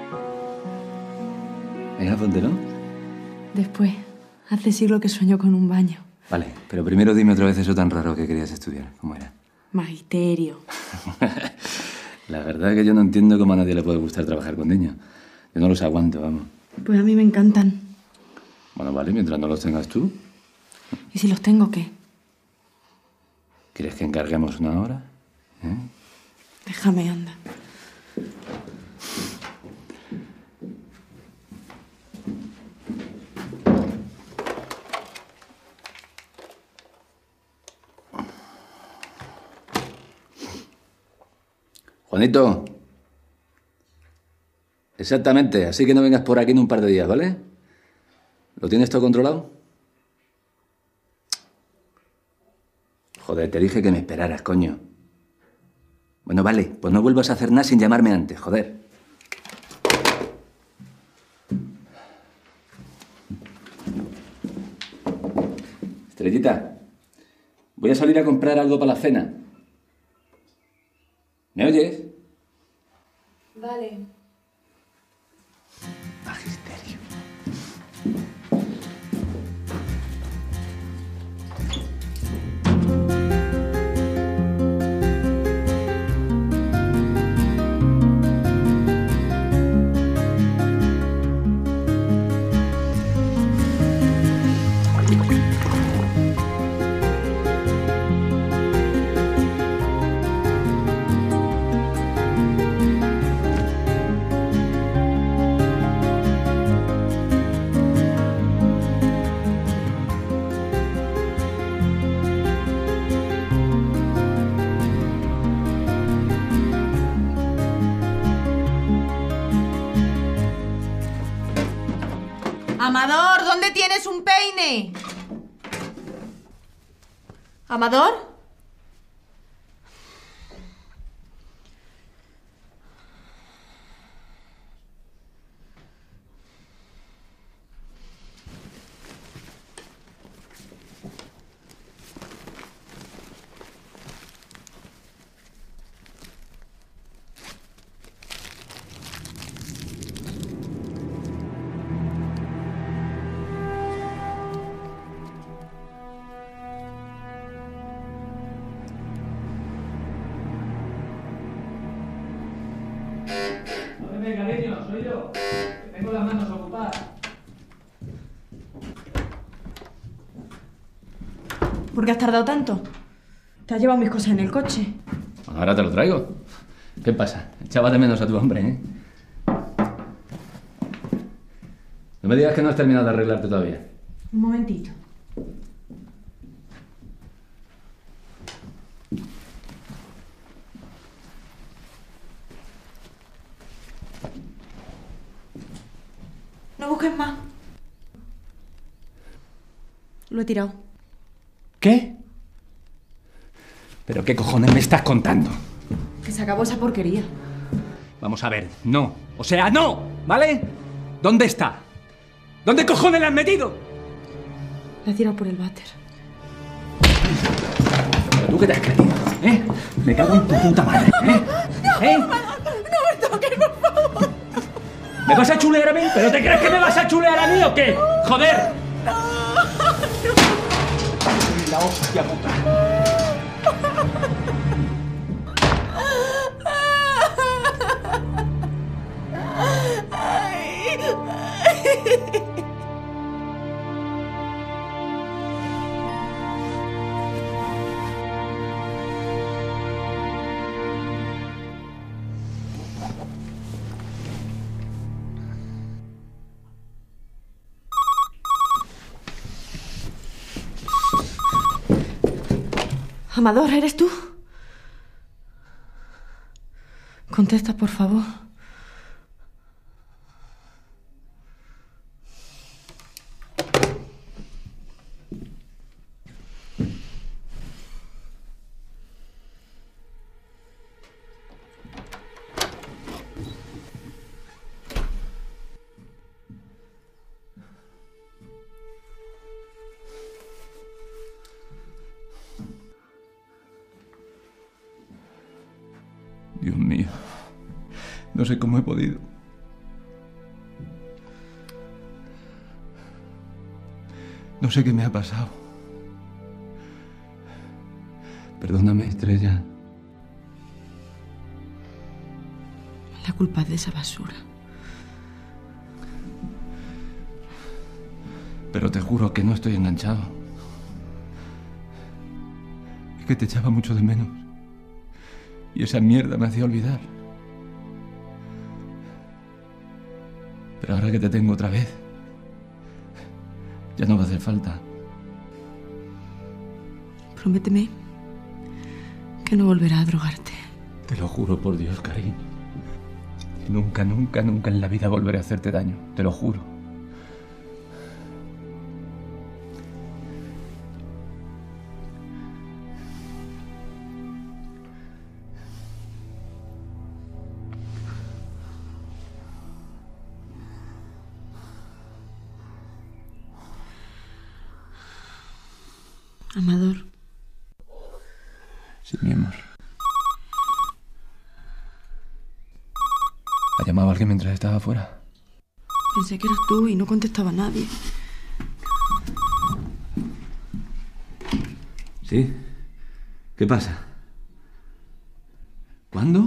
Venga, ponte, ¿no? Después, hace siglo que sueño con un baño. Vale, pero primero dime otra vez eso tan raro que querías estudiar. ¿Cómo era? Magisterio. La verdad es que yo no entiendo cómo a nadie le puede gustar trabajar con niños. Yo no los aguanto, vamos. Pues a mí me encantan. Bueno, vale, mientras no los tengas tú. ¿Y si los tengo qué? ¿Quieres que encarguemos una hora? ¿Eh? Déjame, anda. Juanito. Exactamente, así que no vengas por aquí en un par de días, ¿vale? ¿Lo tienes todo controlado? Joder, te dije que me esperaras, coño. Bueno, vale, pues no vuelvas a hacer nada sin llamarme antes, joder. Estrellita, voy a salir a comprar algo para la cena. ¿Me oyes? Vale. Magisterio. Amador, ¿dónde tienes un peine? ¿Amador? Ábreme, cariño, soy yo. Que tengo las manos ocupadas. ¿Por qué has tardado tanto? Te has llevado mis cosas en el coche. Bueno, ahora te lo traigo. ¿Qué pasa? Echaba de menos a tu hombre, ¿eh? No me digas que no has terminado de arreglarte todavía. Un momentito. No busques más. Lo he tirado. ¿Qué? ¿Pero qué cojones me estás contando? Que se acabó esa porquería. Vamos a ver, no. O sea, no, ¿vale? ¿Dónde está? ¿Dónde cojones la has metido? La he tirado por el váter. ¿Pero tú qué te has creído? ¿Eh? Me cago en tu puta madre, ¿eh? ¿Eh? No me toques, por favor. ¿Me vas a chulear a mí? ¿Pero te crees que me vas a chulear a mí o qué? ¡Joder! La hostia puta. Amador, ¿eres tú? Contesta, por favor. Dios mío. No sé cómo he podido. No sé qué me ha pasado. Perdóname, Estrella. La culpa es de esa basura. Pero te juro que no estoy enganchado. Es que te echaba mucho de menos. Y esa mierda me hacía olvidar. Pero ahora que te tengo otra vez, ya no va a hacer falta. Prométeme que no volverá a drogarte. Te lo juro por Dios, cariño. Nunca, nunca, nunca en la vida volveré a hacerte daño. Te lo juro. Amador. Sí, mi amor. ¿Ha llamado a alguien mientras estaba afuera? Pensé que eras tú y no contestaba a nadie. ¿Sí? ¿Qué pasa? ¿Cuándo?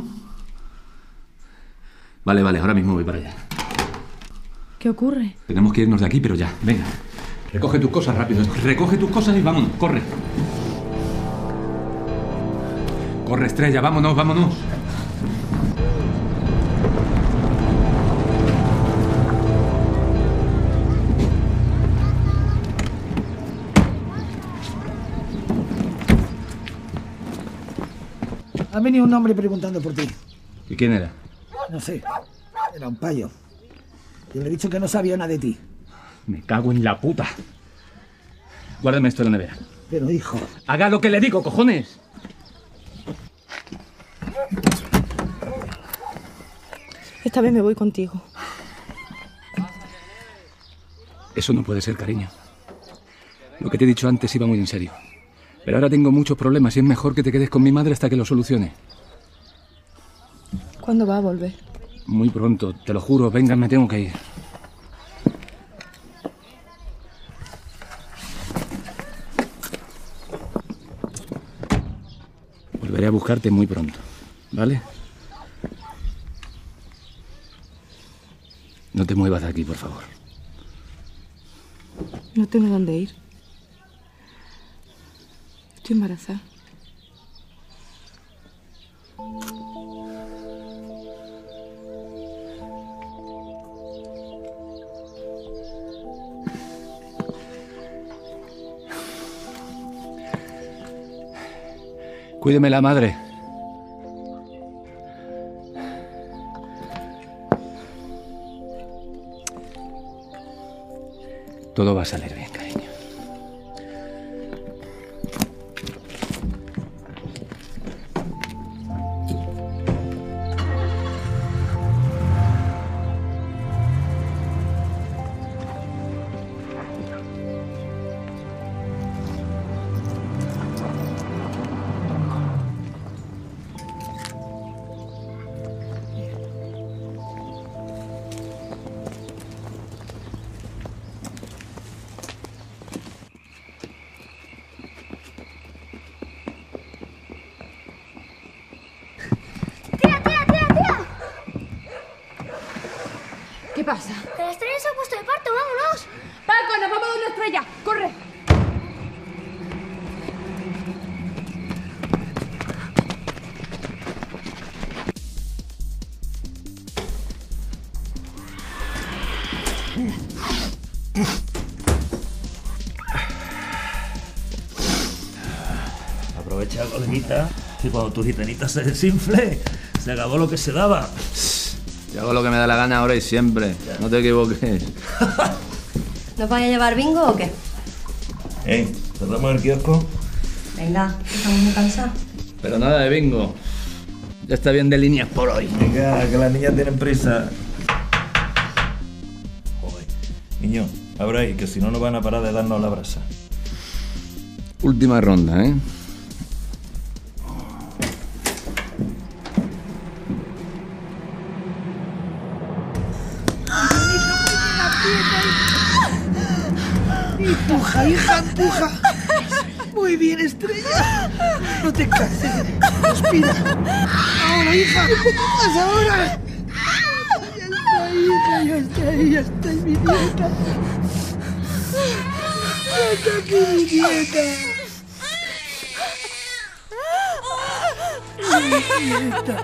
Vale, ahora mismo voy para allá. ¿Qué ocurre? Tenemos que irnos de aquí, pero ya. Venga. Recoge tus cosas rápido. Recoge tus cosas y vámonos. Corre. Corre, Estrella. Vámonos. Ha venido un hombre preguntando por ti. ¿Y quién era? No sé. Era un payo. Yo le he dicho que no sabía nada de ti. Me cago en la puta. Guárdame esto en la nevera. Pero, hijo... Haga lo que le digo, cojones. Esta vez me voy contigo. Eso no puede ser, cariño. Lo que te he dicho antes iba muy en serio. Pero ahora tengo muchos problemas y es mejor que te quedes con mi madre hasta que lo solucione. ¿Cuándo va a volver? Muy pronto, te lo juro. Venga, me tengo que ir. Volveré a buscarte muy pronto, ¿vale? No te muevas de aquí, por favor. No tengo dónde ir. Estoy embarazada. Cuídeme la madre. Todo va a salir bien, cariño. ¿Qué pasa? Que la estrella se ha puesto de parto, vámonos. Paco, nos vamos a una estrella. ¡Corre! Aprovecha, coleguita, que cuando tu gitanita se desinfle, se acabó lo que se daba. Yo hago lo que me da la gana ahora y siempre. No te equivoques. ¿Nos vais a llevar bingo o qué? ¿Cerramos el kiosco? Venga, estamos muy cansados. Pero nada de bingo. Ya está bien de líneas por hoy. Venga, que las niñas tienen prisa. Joder. Niño, abra ahí, que si no, no van a parar de darnos la brasa. Última ronda, ¿eh? Empuja, empuja. Muy bien, Estrella. No te canses. Respira. Ahora, hija. Un poco más ahora. Ya está ahí, mi nieta. Ya está aquí, mi nieta. Mi nieta.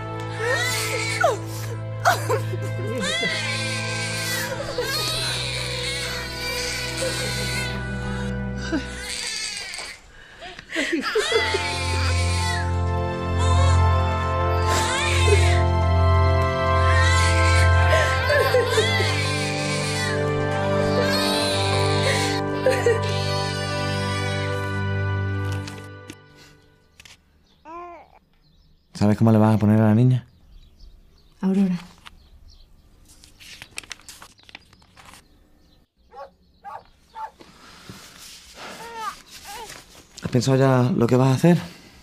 ¿Sabes cómo le vas a poner a la niña? Aurora. ¿Has pensado ya lo que vas a hacer?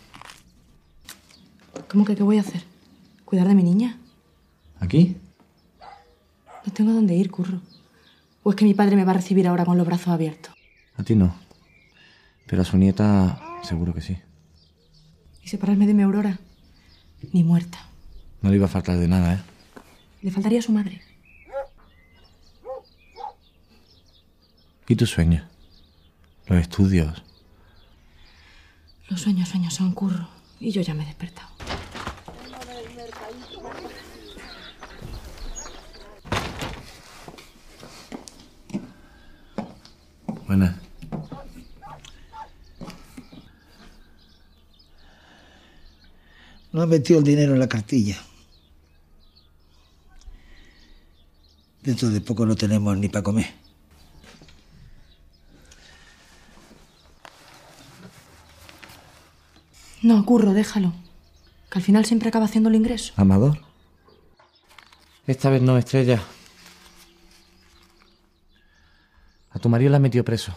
¿Cómo que qué voy a hacer? ¿Cuidar de mi niña? ¿Aquí? No tengo dónde ir, Curro. ¿O es que mi padre me va a recibir ahora con los brazos abiertos? A ti no. Pero a su nieta seguro que sí. ¿Y separarme de mi Aurora? Ni muerta. No le iba a faltar de nada, ¿eh? Le faltaría a su madre. ¿Y tus sueños? Los estudios. Los sueños son, Curro. Y yo ya me he despertado. Buenas. No ha metido el dinero en la cartilla. Dentro de poco no tenemos ni para comer. No, Curro, déjalo. Que al final siempre acaba haciendo el ingreso. Amador. Esta vez no, Estrella. A tu marido le has metido preso.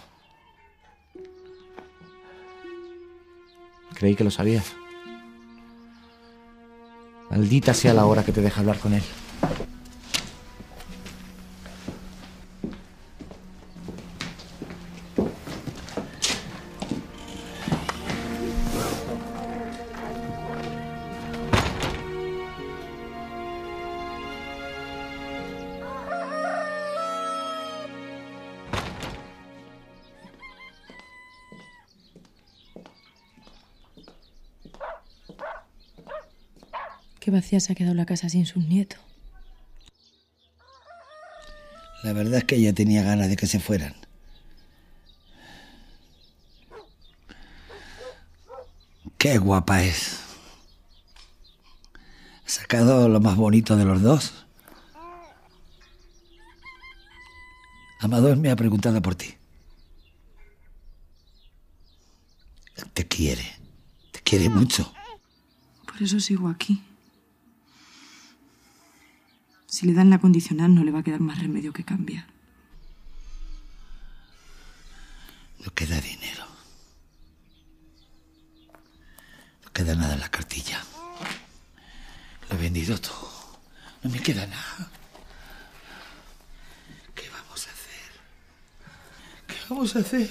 Creí que lo sabías. Maldita sea la hora que te deja hablar con él. Qué vacía se ha quedado la casa sin sus nietos. La verdad es que ella tenía ganas de que se fueran. Qué guapa es. Ha sacado lo más bonito de los dos. Amador me ha preguntado por ti. Te quiere mucho. Por eso sigo aquí. Si le dan la condicional no le va a quedar más remedio que cambiar. No queda dinero. No queda nada en la cartilla. Lo he vendido todo. No me queda nada. ¿Qué vamos a hacer? ¿Qué vamos a hacer?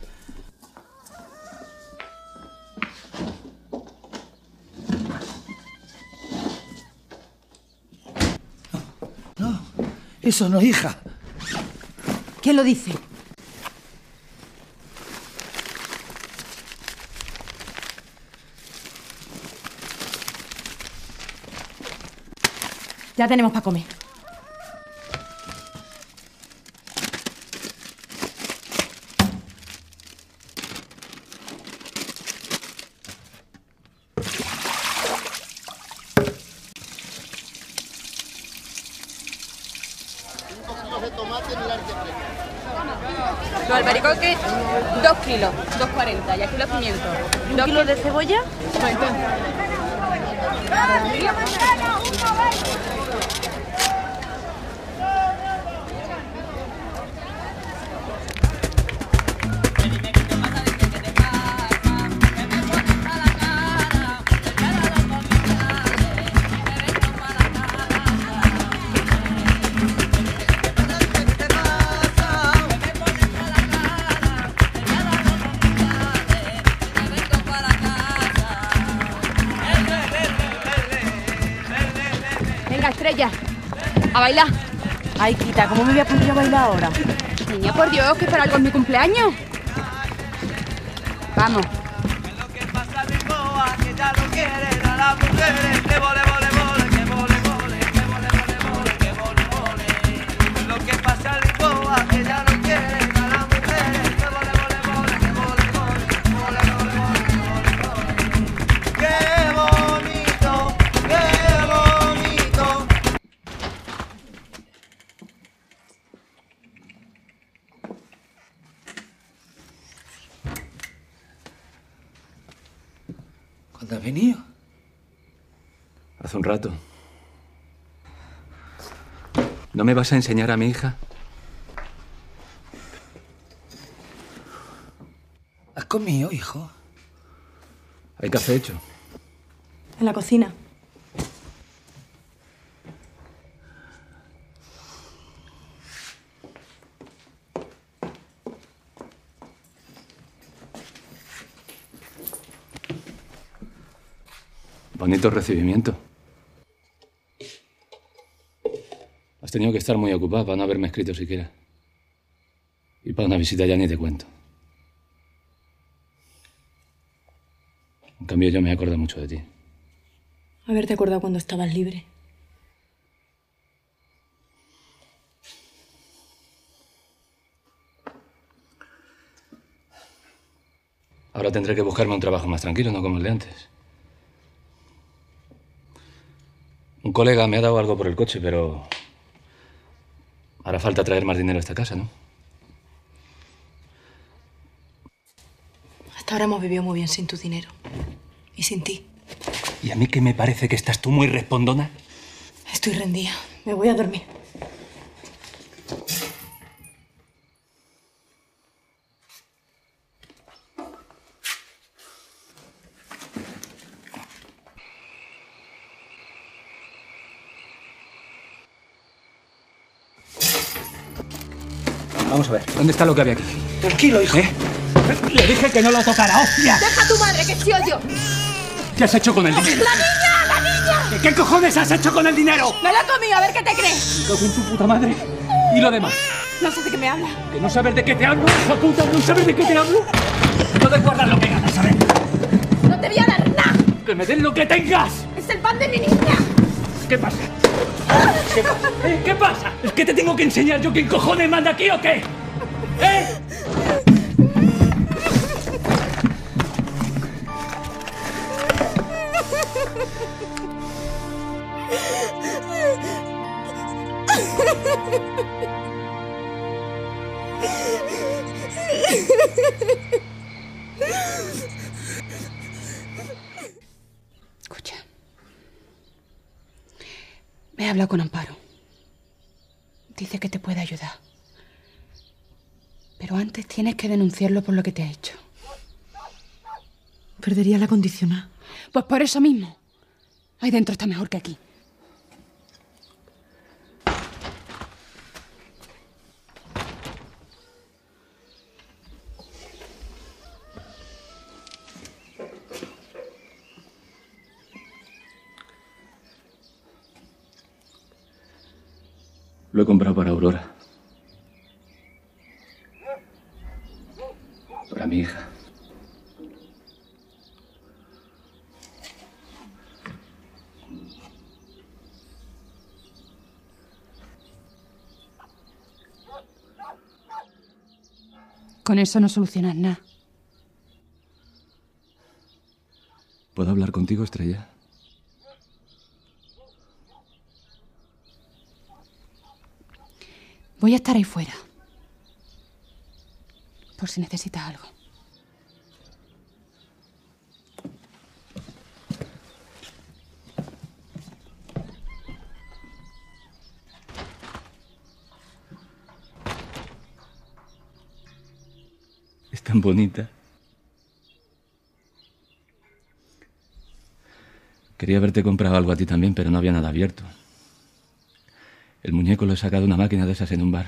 Eso no, hija. ¿Quién lo dice? Ya tenemos para comer. Los albaricoques, 2 kilos, 2,40. Y aquí los pimientos. 2 kilos de cebolla. Estrella. A bailar. Ay, Quita, ¿cómo me voy a poner a bailar ahora? Niña, por Dios, que para algo es mi cumpleaños. Vamos. ¿Cuándo has venido? Hace un rato. ¿No me vas a enseñar a mi hija? ¿Has comido, hijo? Hay café hecho. En la cocina. Bonito recibimiento. Has tenido que estar muy ocupada para no haberme escrito siquiera. Y para una visita ya ni te cuento. En cambio, yo me acuerdo mucho de ti. Haberte acordado cuando estabas libre. Ahora tendré que buscarme un trabajo más tranquilo, no como el de antes. Un colega me ha dado algo por el coche, pero hará falta traer más dinero a esta casa, ¿no? Hasta ahora hemos vivido muy bien sin tu dinero. Y sin ti. ¿Y a mí que me parece que estás tú muy respondona? Estoy rendida. Me voy a dormir. Vamos a ver. ¿Dónde está lo que había aquí? Tranquilo, hijo. Le dije que no lo tocara, hostia. ¡Deja a tu madre, que sí odio! ¿Qué has hecho con el dinero? ¡La niña! ¡La niña! ¿Qué cojones has hecho con el dinero? ¡Me lo he comido! A ver qué te crees. Me cago en tu puta madre. ¿Y lo demás? No sé de qué me habla. ¿Que no sabes de qué te hablo, hijo puta? ¿No sabes de qué te hablo? No te guardas lo que ganas, ¿sabes? No te voy a dar nada. ¡Que me den lo que tengas! Es el pan de mi niña. ¿Qué pasa? ¿Qué pasa? ¿Qué pasa? ¿Es que te tengo que enseñar yo quién cojones manda aquí o qué? ¿Eh? Escucha. Me he hablado con Amparo. Dice que te puede ayudar. Pero antes tienes que denunciarlo por lo que te ha hecho. Perdería la condicional. Pues por eso mismo. Ahí dentro está mejor que aquí. Lo he comprado para Aurora. Para mi hija. Con eso no solucionas nada. ¿Puedo hablar contigo, Estrella? Voy a estar ahí fuera. Por si necesitas algo. Es tan bonita. Quería haberte comprado algo a ti también, pero no había nada abierto. El muñeco lo he sacado de una máquina de esas en un bar.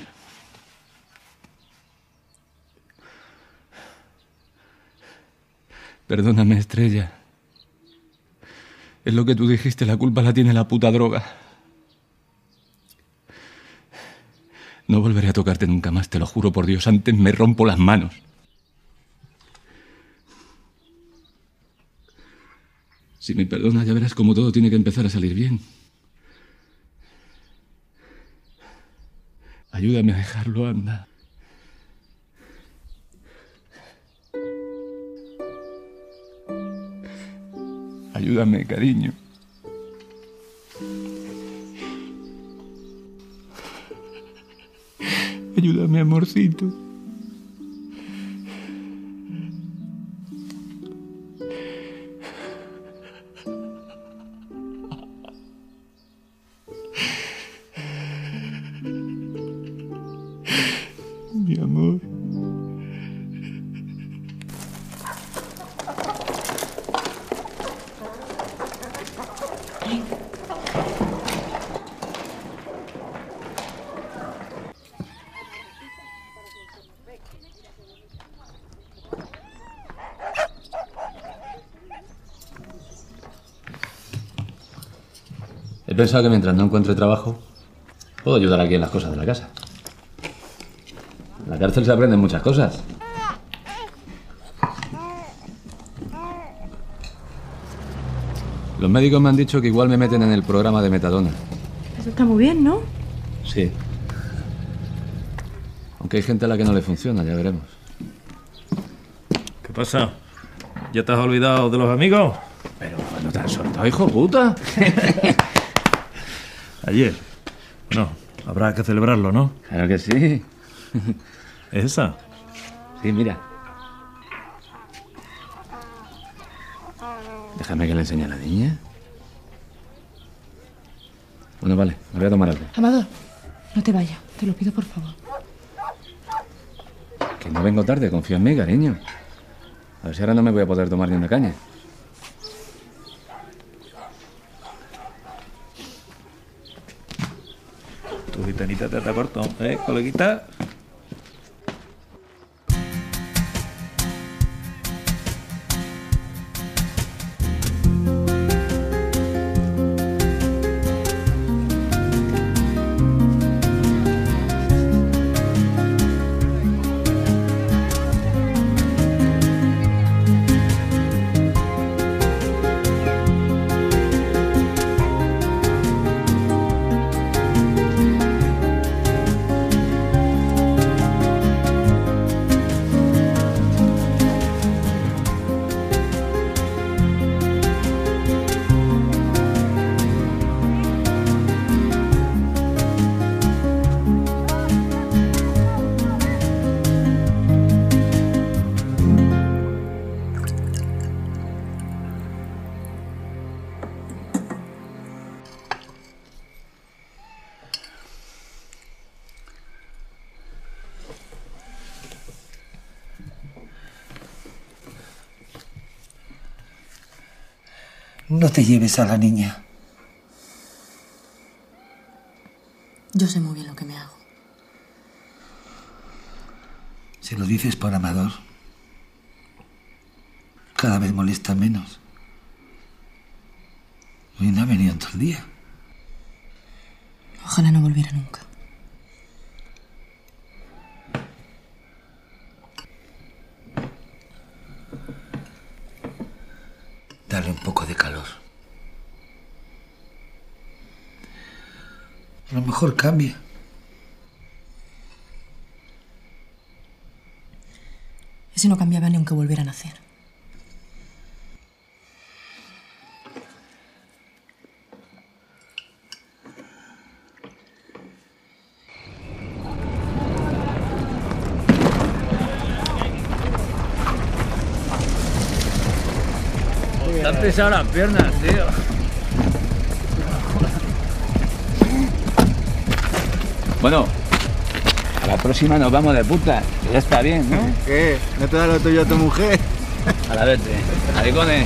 Perdóname, Estrella. Es lo que tú dijiste, la culpa la tiene la puta droga. a tocarte nunca más, te lo juro por Dios. Antes me rompo las manos. Si me perdonas, ya verás cómo todo tiene que empezar a salir bien. Ayúdame a dejarlo, anda. Ayúdame, cariño. Ayúdame, amorcito. Mi amor. He pensado que mientras no encuentre trabajo, puedo ayudar aquí en las cosas de la casa. En la cárcel se aprenden muchas cosas. Los médicos me han dicho que igual me meten en el programa de metadona. Eso está muy bien, ¿no? Sí. Aunque hay gente a la que no le funciona, ya veremos. ¿Qué pasa? ¿Ya te has olvidado de los amigos? Pero ¿cuándo te has soltado, hijo puta? Ayer. Bueno, habrá que celebrarlo, ¿no? Claro que sí. ¿Es esa? Sí, mira. Déjame que le enseñe a la niña. Bueno, vale, me voy a tomar algo. Amador, no te vayas, te lo pido por favor. Que no vengo tarde, confía en mí, cariño. A ver si ahora no me voy a poder tomar ni una caña. Tu gitanita te está corto, ¿eh, coleguita? No te lleves a la niña. Yo sé muy bien lo que me hago. Si lo dices por Amador, cada vez molesta menos. Hoy no ha venido en todo el día. Ojalá no volviera nunca. Dale un poco de calor. A lo mejor cambia. Ese no cambiaba ni aunque volviera a nacer. Te han pisado las piernas, tío. Bueno, a la próxima nos vamos de puta. Ya está bien, ¿no? ¿Qué? ¿No te da lo tuyo a tu mujer? A la verte. Maricones.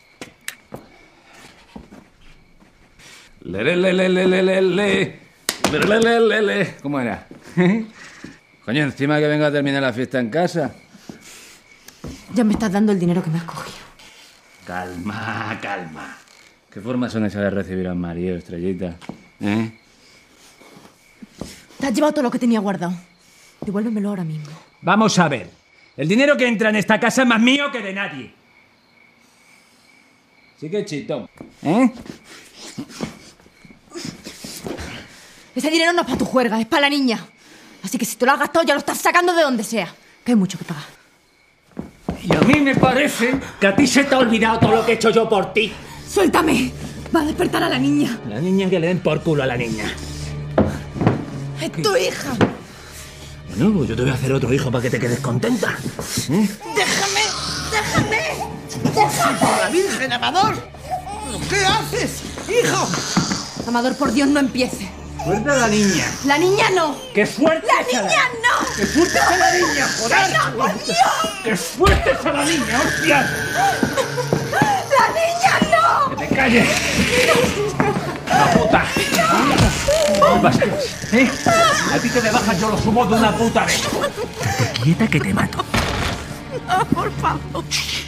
Le. Pero ¿cómo era? Coño, encima que venga a terminar la fiesta en casa. Ya me estás dando el dinero que me has cogido. Calma, calma. ¿Qué formas son esas de recibir al marido, Estrellita? ¿Eh? Te has llevado todo lo que tenía guardado. Devuélvemelo ahora mismo. Vamos a ver. El dinero que entra en esta casa es más mío que de nadie. Sí que chito. ¿Eh? Ese dinero no es para tu juerga, es para la niña. Así que si te lo has gastado ya lo estás sacando de donde sea. Que hay mucho que pagar. Y a mí me parece que a ti se te ha olvidado todo lo que he hecho yo por ti. ¡Suéltame! Va a despertar a la niña. La niña, que le den por culo a la niña. ¡Es tu hija! Bueno, pues yo te voy a hacer otro hijo para que te quedes contenta. ¿Eh? ¡Déjame! ¡Déjame! ¡Por la Virgen, Amador! ¿Qué haces, hijo? Amador, por Dios, no empiece. ¡Suelta a la niña! ¡La niña no! ¡Qué fuerte! ¡La niña no! ¡Qué fuerte a la niña, joder! ¡No, por Dios! ¡Qué fuerte a la niña, hostia! ¡La niña no! ¡Que te calles! ¡La puta! ¡No! Bastos, ¿eh? A ti te me bajas yo los humos de una puta vez. Estate quieta que te mato. No, por favor.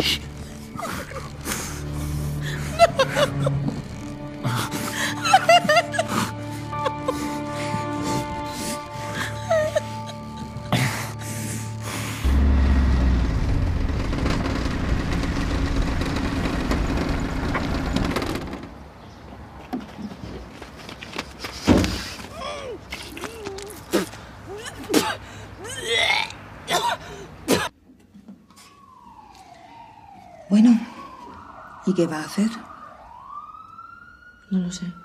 Bueno, ¿y qué va a hacer? No lo sé.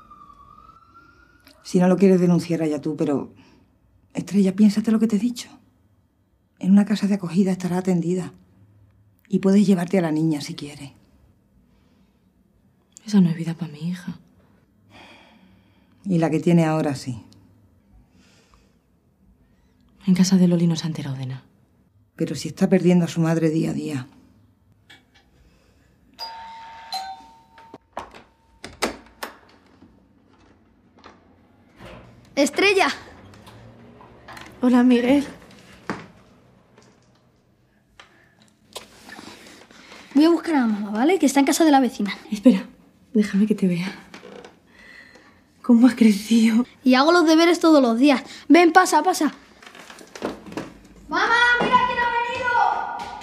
Si no lo quieres denunciar allá tú, pero... Estrella, piénsate lo que te he dicho. En una casa de acogida estará atendida. Y puedes llevarte a la niña si quieres. Esa no es vida para mi hija. Y la que tiene ahora sí. En casa de Loli no se ha enterado de nada. Pero si está perdiendo a su madre día a día. ¡Estrella! Hola, Miguel. Voy a buscar a mamá, ¿vale? Que está en casa de la vecina. Espera, déjame que te vea. ¿Cómo has crecido? Y hago los deberes todos los días. Ven, pasa, pasa. ¡Mamá, mira quién ha venido!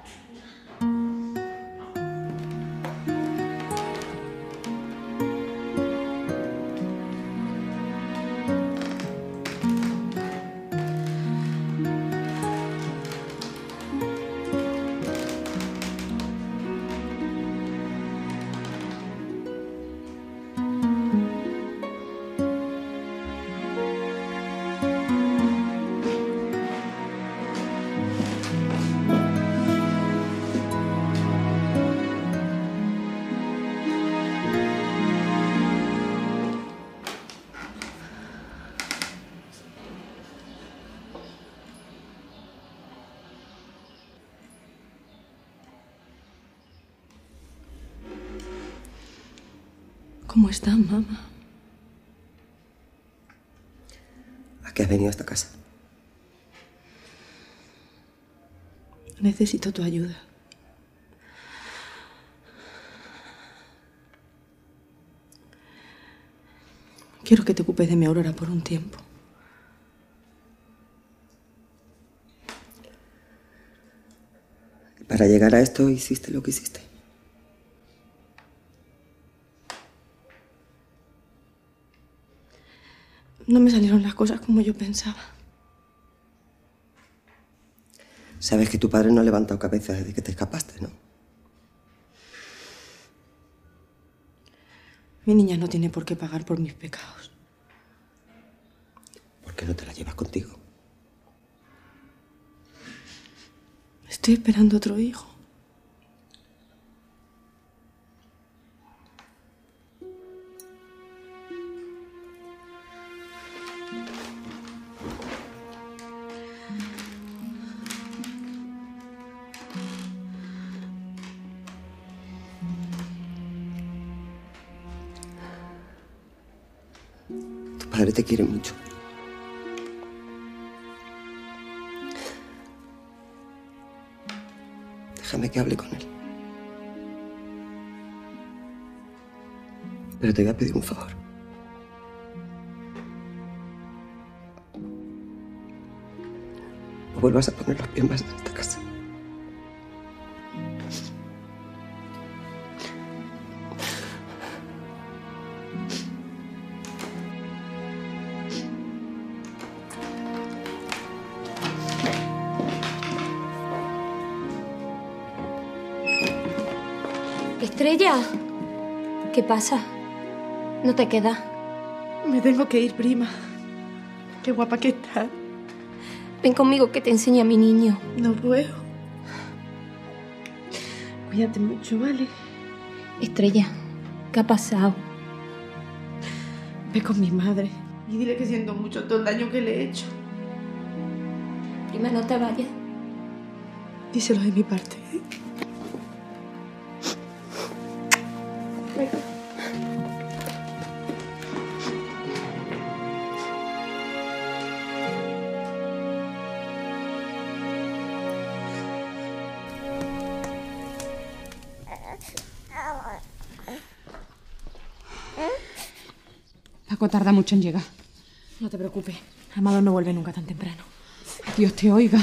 ¿Cómo estás, mamá? ¿A qué has venido a esta casa? Necesito tu ayuda. Quiero que te ocupes de mi Aurora por un tiempo. Para llegar a esto hiciste lo que hiciste. No me salieron las cosas como yo pensaba. Sabes que tu padre no ha levantado cabeza desde que te escapaste, ¿no? Mi niña no tiene por qué pagar por mis pecados. ¿Por qué no te la llevas contigo? Estoy esperando otro hijo. padre te quiere mucho. Déjame que hable con él. Pero te voy a pedir un favor. No vuelvas a poner los pies más en esta casa. Estrella, ¿qué pasa? ¿No te quedas? Me tengo que ir, prima. Qué guapa que estás. Ven conmigo que te enseñe a mi niño. No puedo. Cuídate mucho, ¿vale? Estrella, ¿qué ha pasado? Ve con mi madre y dile que siento mucho todo el daño que le he hecho. Prima, no te vayas. Díselo de mi parte, ¿eh? Venga. Paco tarda mucho en llegar. No te preocupes. Amador no vuelve nunca tan temprano. Dios te oiga.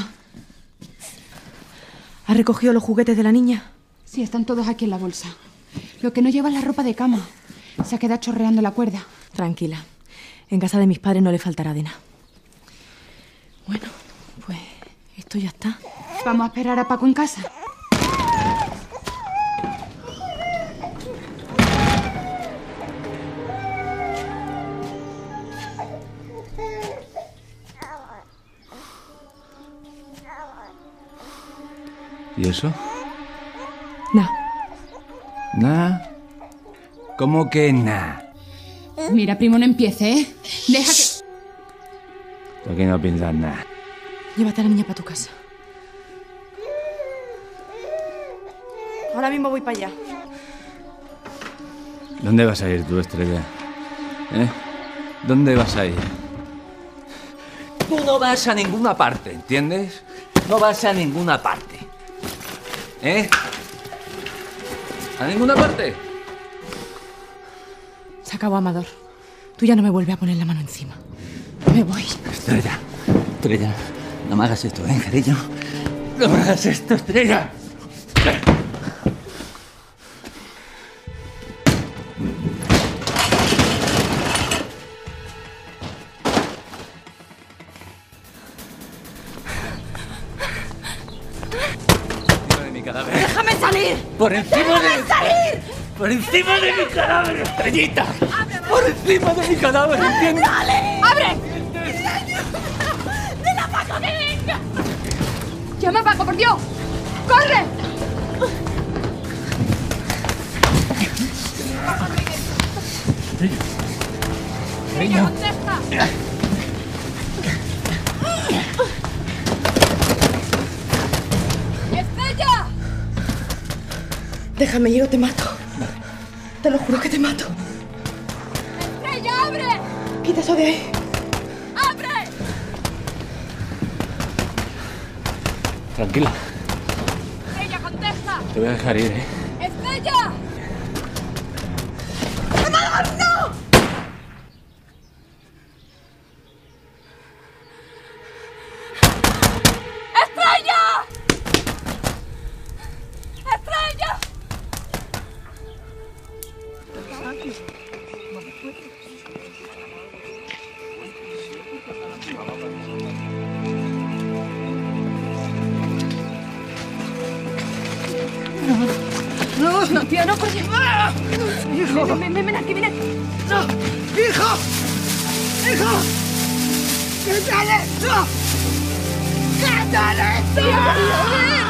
¿Has recogido los juguetes de la niña? Sí, están todos aquí en la bolsa. Lo que no lleva es la ropa de cama. Se ha quedado chorreando la cuerda. Tranquila. En casa de mis padres no le faltará de nada. Bueno, pues esto ya está. Vamos a esperar a Paco en casa. ¿Y eso? Nah. ¿Nah? ¿Cómo que nah? Mira, primo, no empiece, ¿eh? Deja que... Tú aquí no piensas nada. Llévate a la niña para tu casa. Ahora mismo voy para allá. ¿Dónde vas a ir tú, Estrella? ¿Eh? ¿Dónde vas a ir? Tú no vas a ninguna parte, ¿entiendes? No vas a ninguna parte. ¿Eh? ¿A ninguna parte? Se acabó, Amador. Tú ya no me vuelves a poner la mano encima. Me voy. Estrella, Estrella, no me hagas esto, cariño. No me hagas esto, Estrella. ¡Déjame salir! Por encima ¡Déjame salir! Por encima de mi cadáver, Estrellita. Por encima de mi cadáver, ¿entiendes? ¡Dale! ¡Abre! ¡Dile a Paco que venga! ¡Llama a Paco, por Dios! ¡Corre! ¡Ella contesta! ¡Estrella! Déjame, yo te mato. Te lo juro que te mato. ¡Estrella, abre! Quita eso de ahí. ¡Abre! Tranquila. ¡Estrella, contesta! Te voy a dejar ir, ¿eh? ¡Estrella! ¡Amador, no! ¡Estrella! ¡Estrella! No, tío, no, por Dios. ¡Hijo! Ven aquí, ven aquí. ¡No! ¡Hijo! ¡Hijo! ¡Quítale esto! ¡Quítale esto!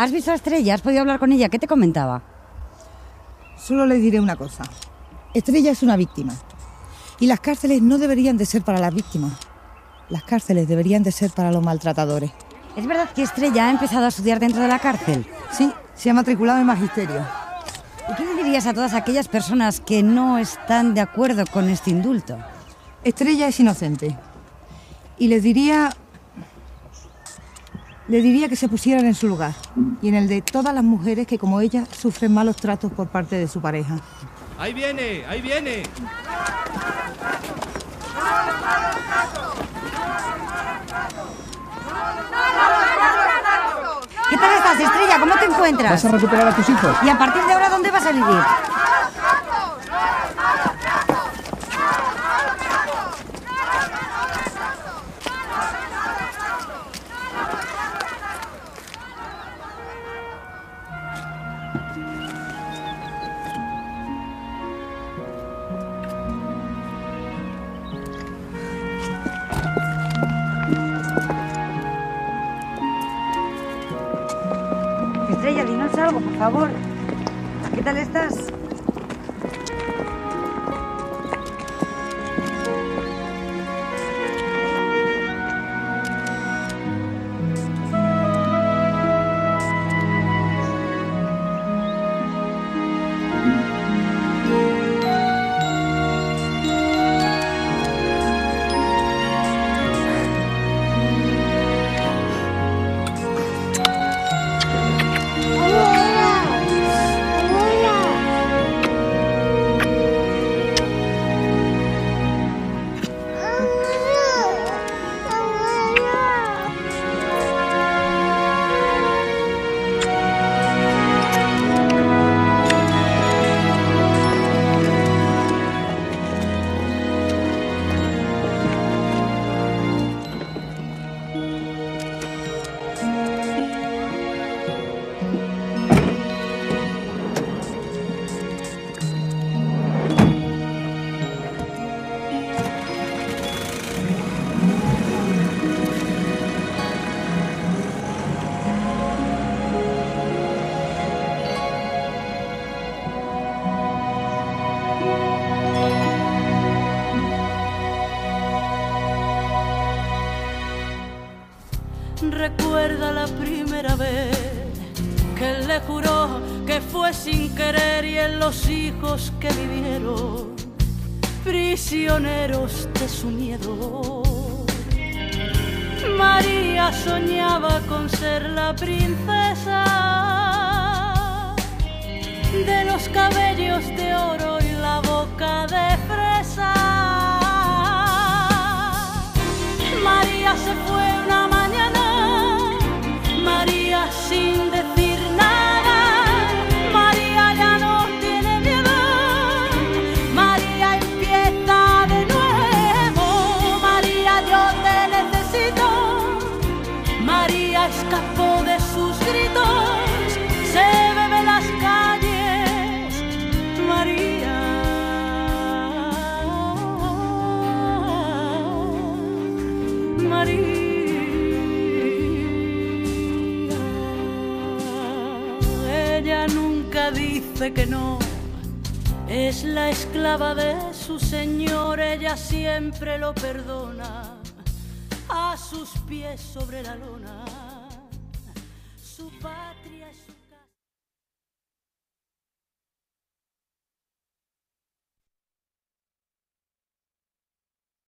¿Has visto a Estrella? ¿Has podido hablar con ella? ¿Qué te comentaba? Solo le diré una cosa. Estrella es una víctima. Y las cárceles no deberían de ser para las víctimas. Las cárceles deberían de ser para los maltratadores. ¿Es verdad que Estrella ha empezado a estudiar dentro de la cárcel? Sí, se ha matriculado en magisterio. ¿Y qué le dirías a todas aquellas personas que no están de acuerdo con este indulto? Estrella es inocente. Y le diría que se pusieran en su lugar y en el de todas las mujeres que, como ella, sufren malos tratos por parte de su pareja. ¡Ahí viene! ¡Ahí viene! ¿Qué tal estás, Estrella? ¿Cómo te encuentras? ¿Vas a recuperar a tus hijos? ¿Y a partir de ahora dónde vas a vivir? Estrella, dinos algo, por favor. ¿Qué tal estás? Recuerda la primera vez que él le juró que fue sin querer y en los hijos que vivieron prisioneros de su miedo. María soñaba con ser la princesa de los cabellos de oro y la boca de fresa. María se fue una mañana, María sin decir nada, María ya no tiene miedo, María empieza de nuevo, María yo te necesito, María escapó de sus gritos, se bebe las calles, María. María. Ella nunca dice que no, es la esclava de su señor, ella siempre lo perdona, a sus pies sobre la lona.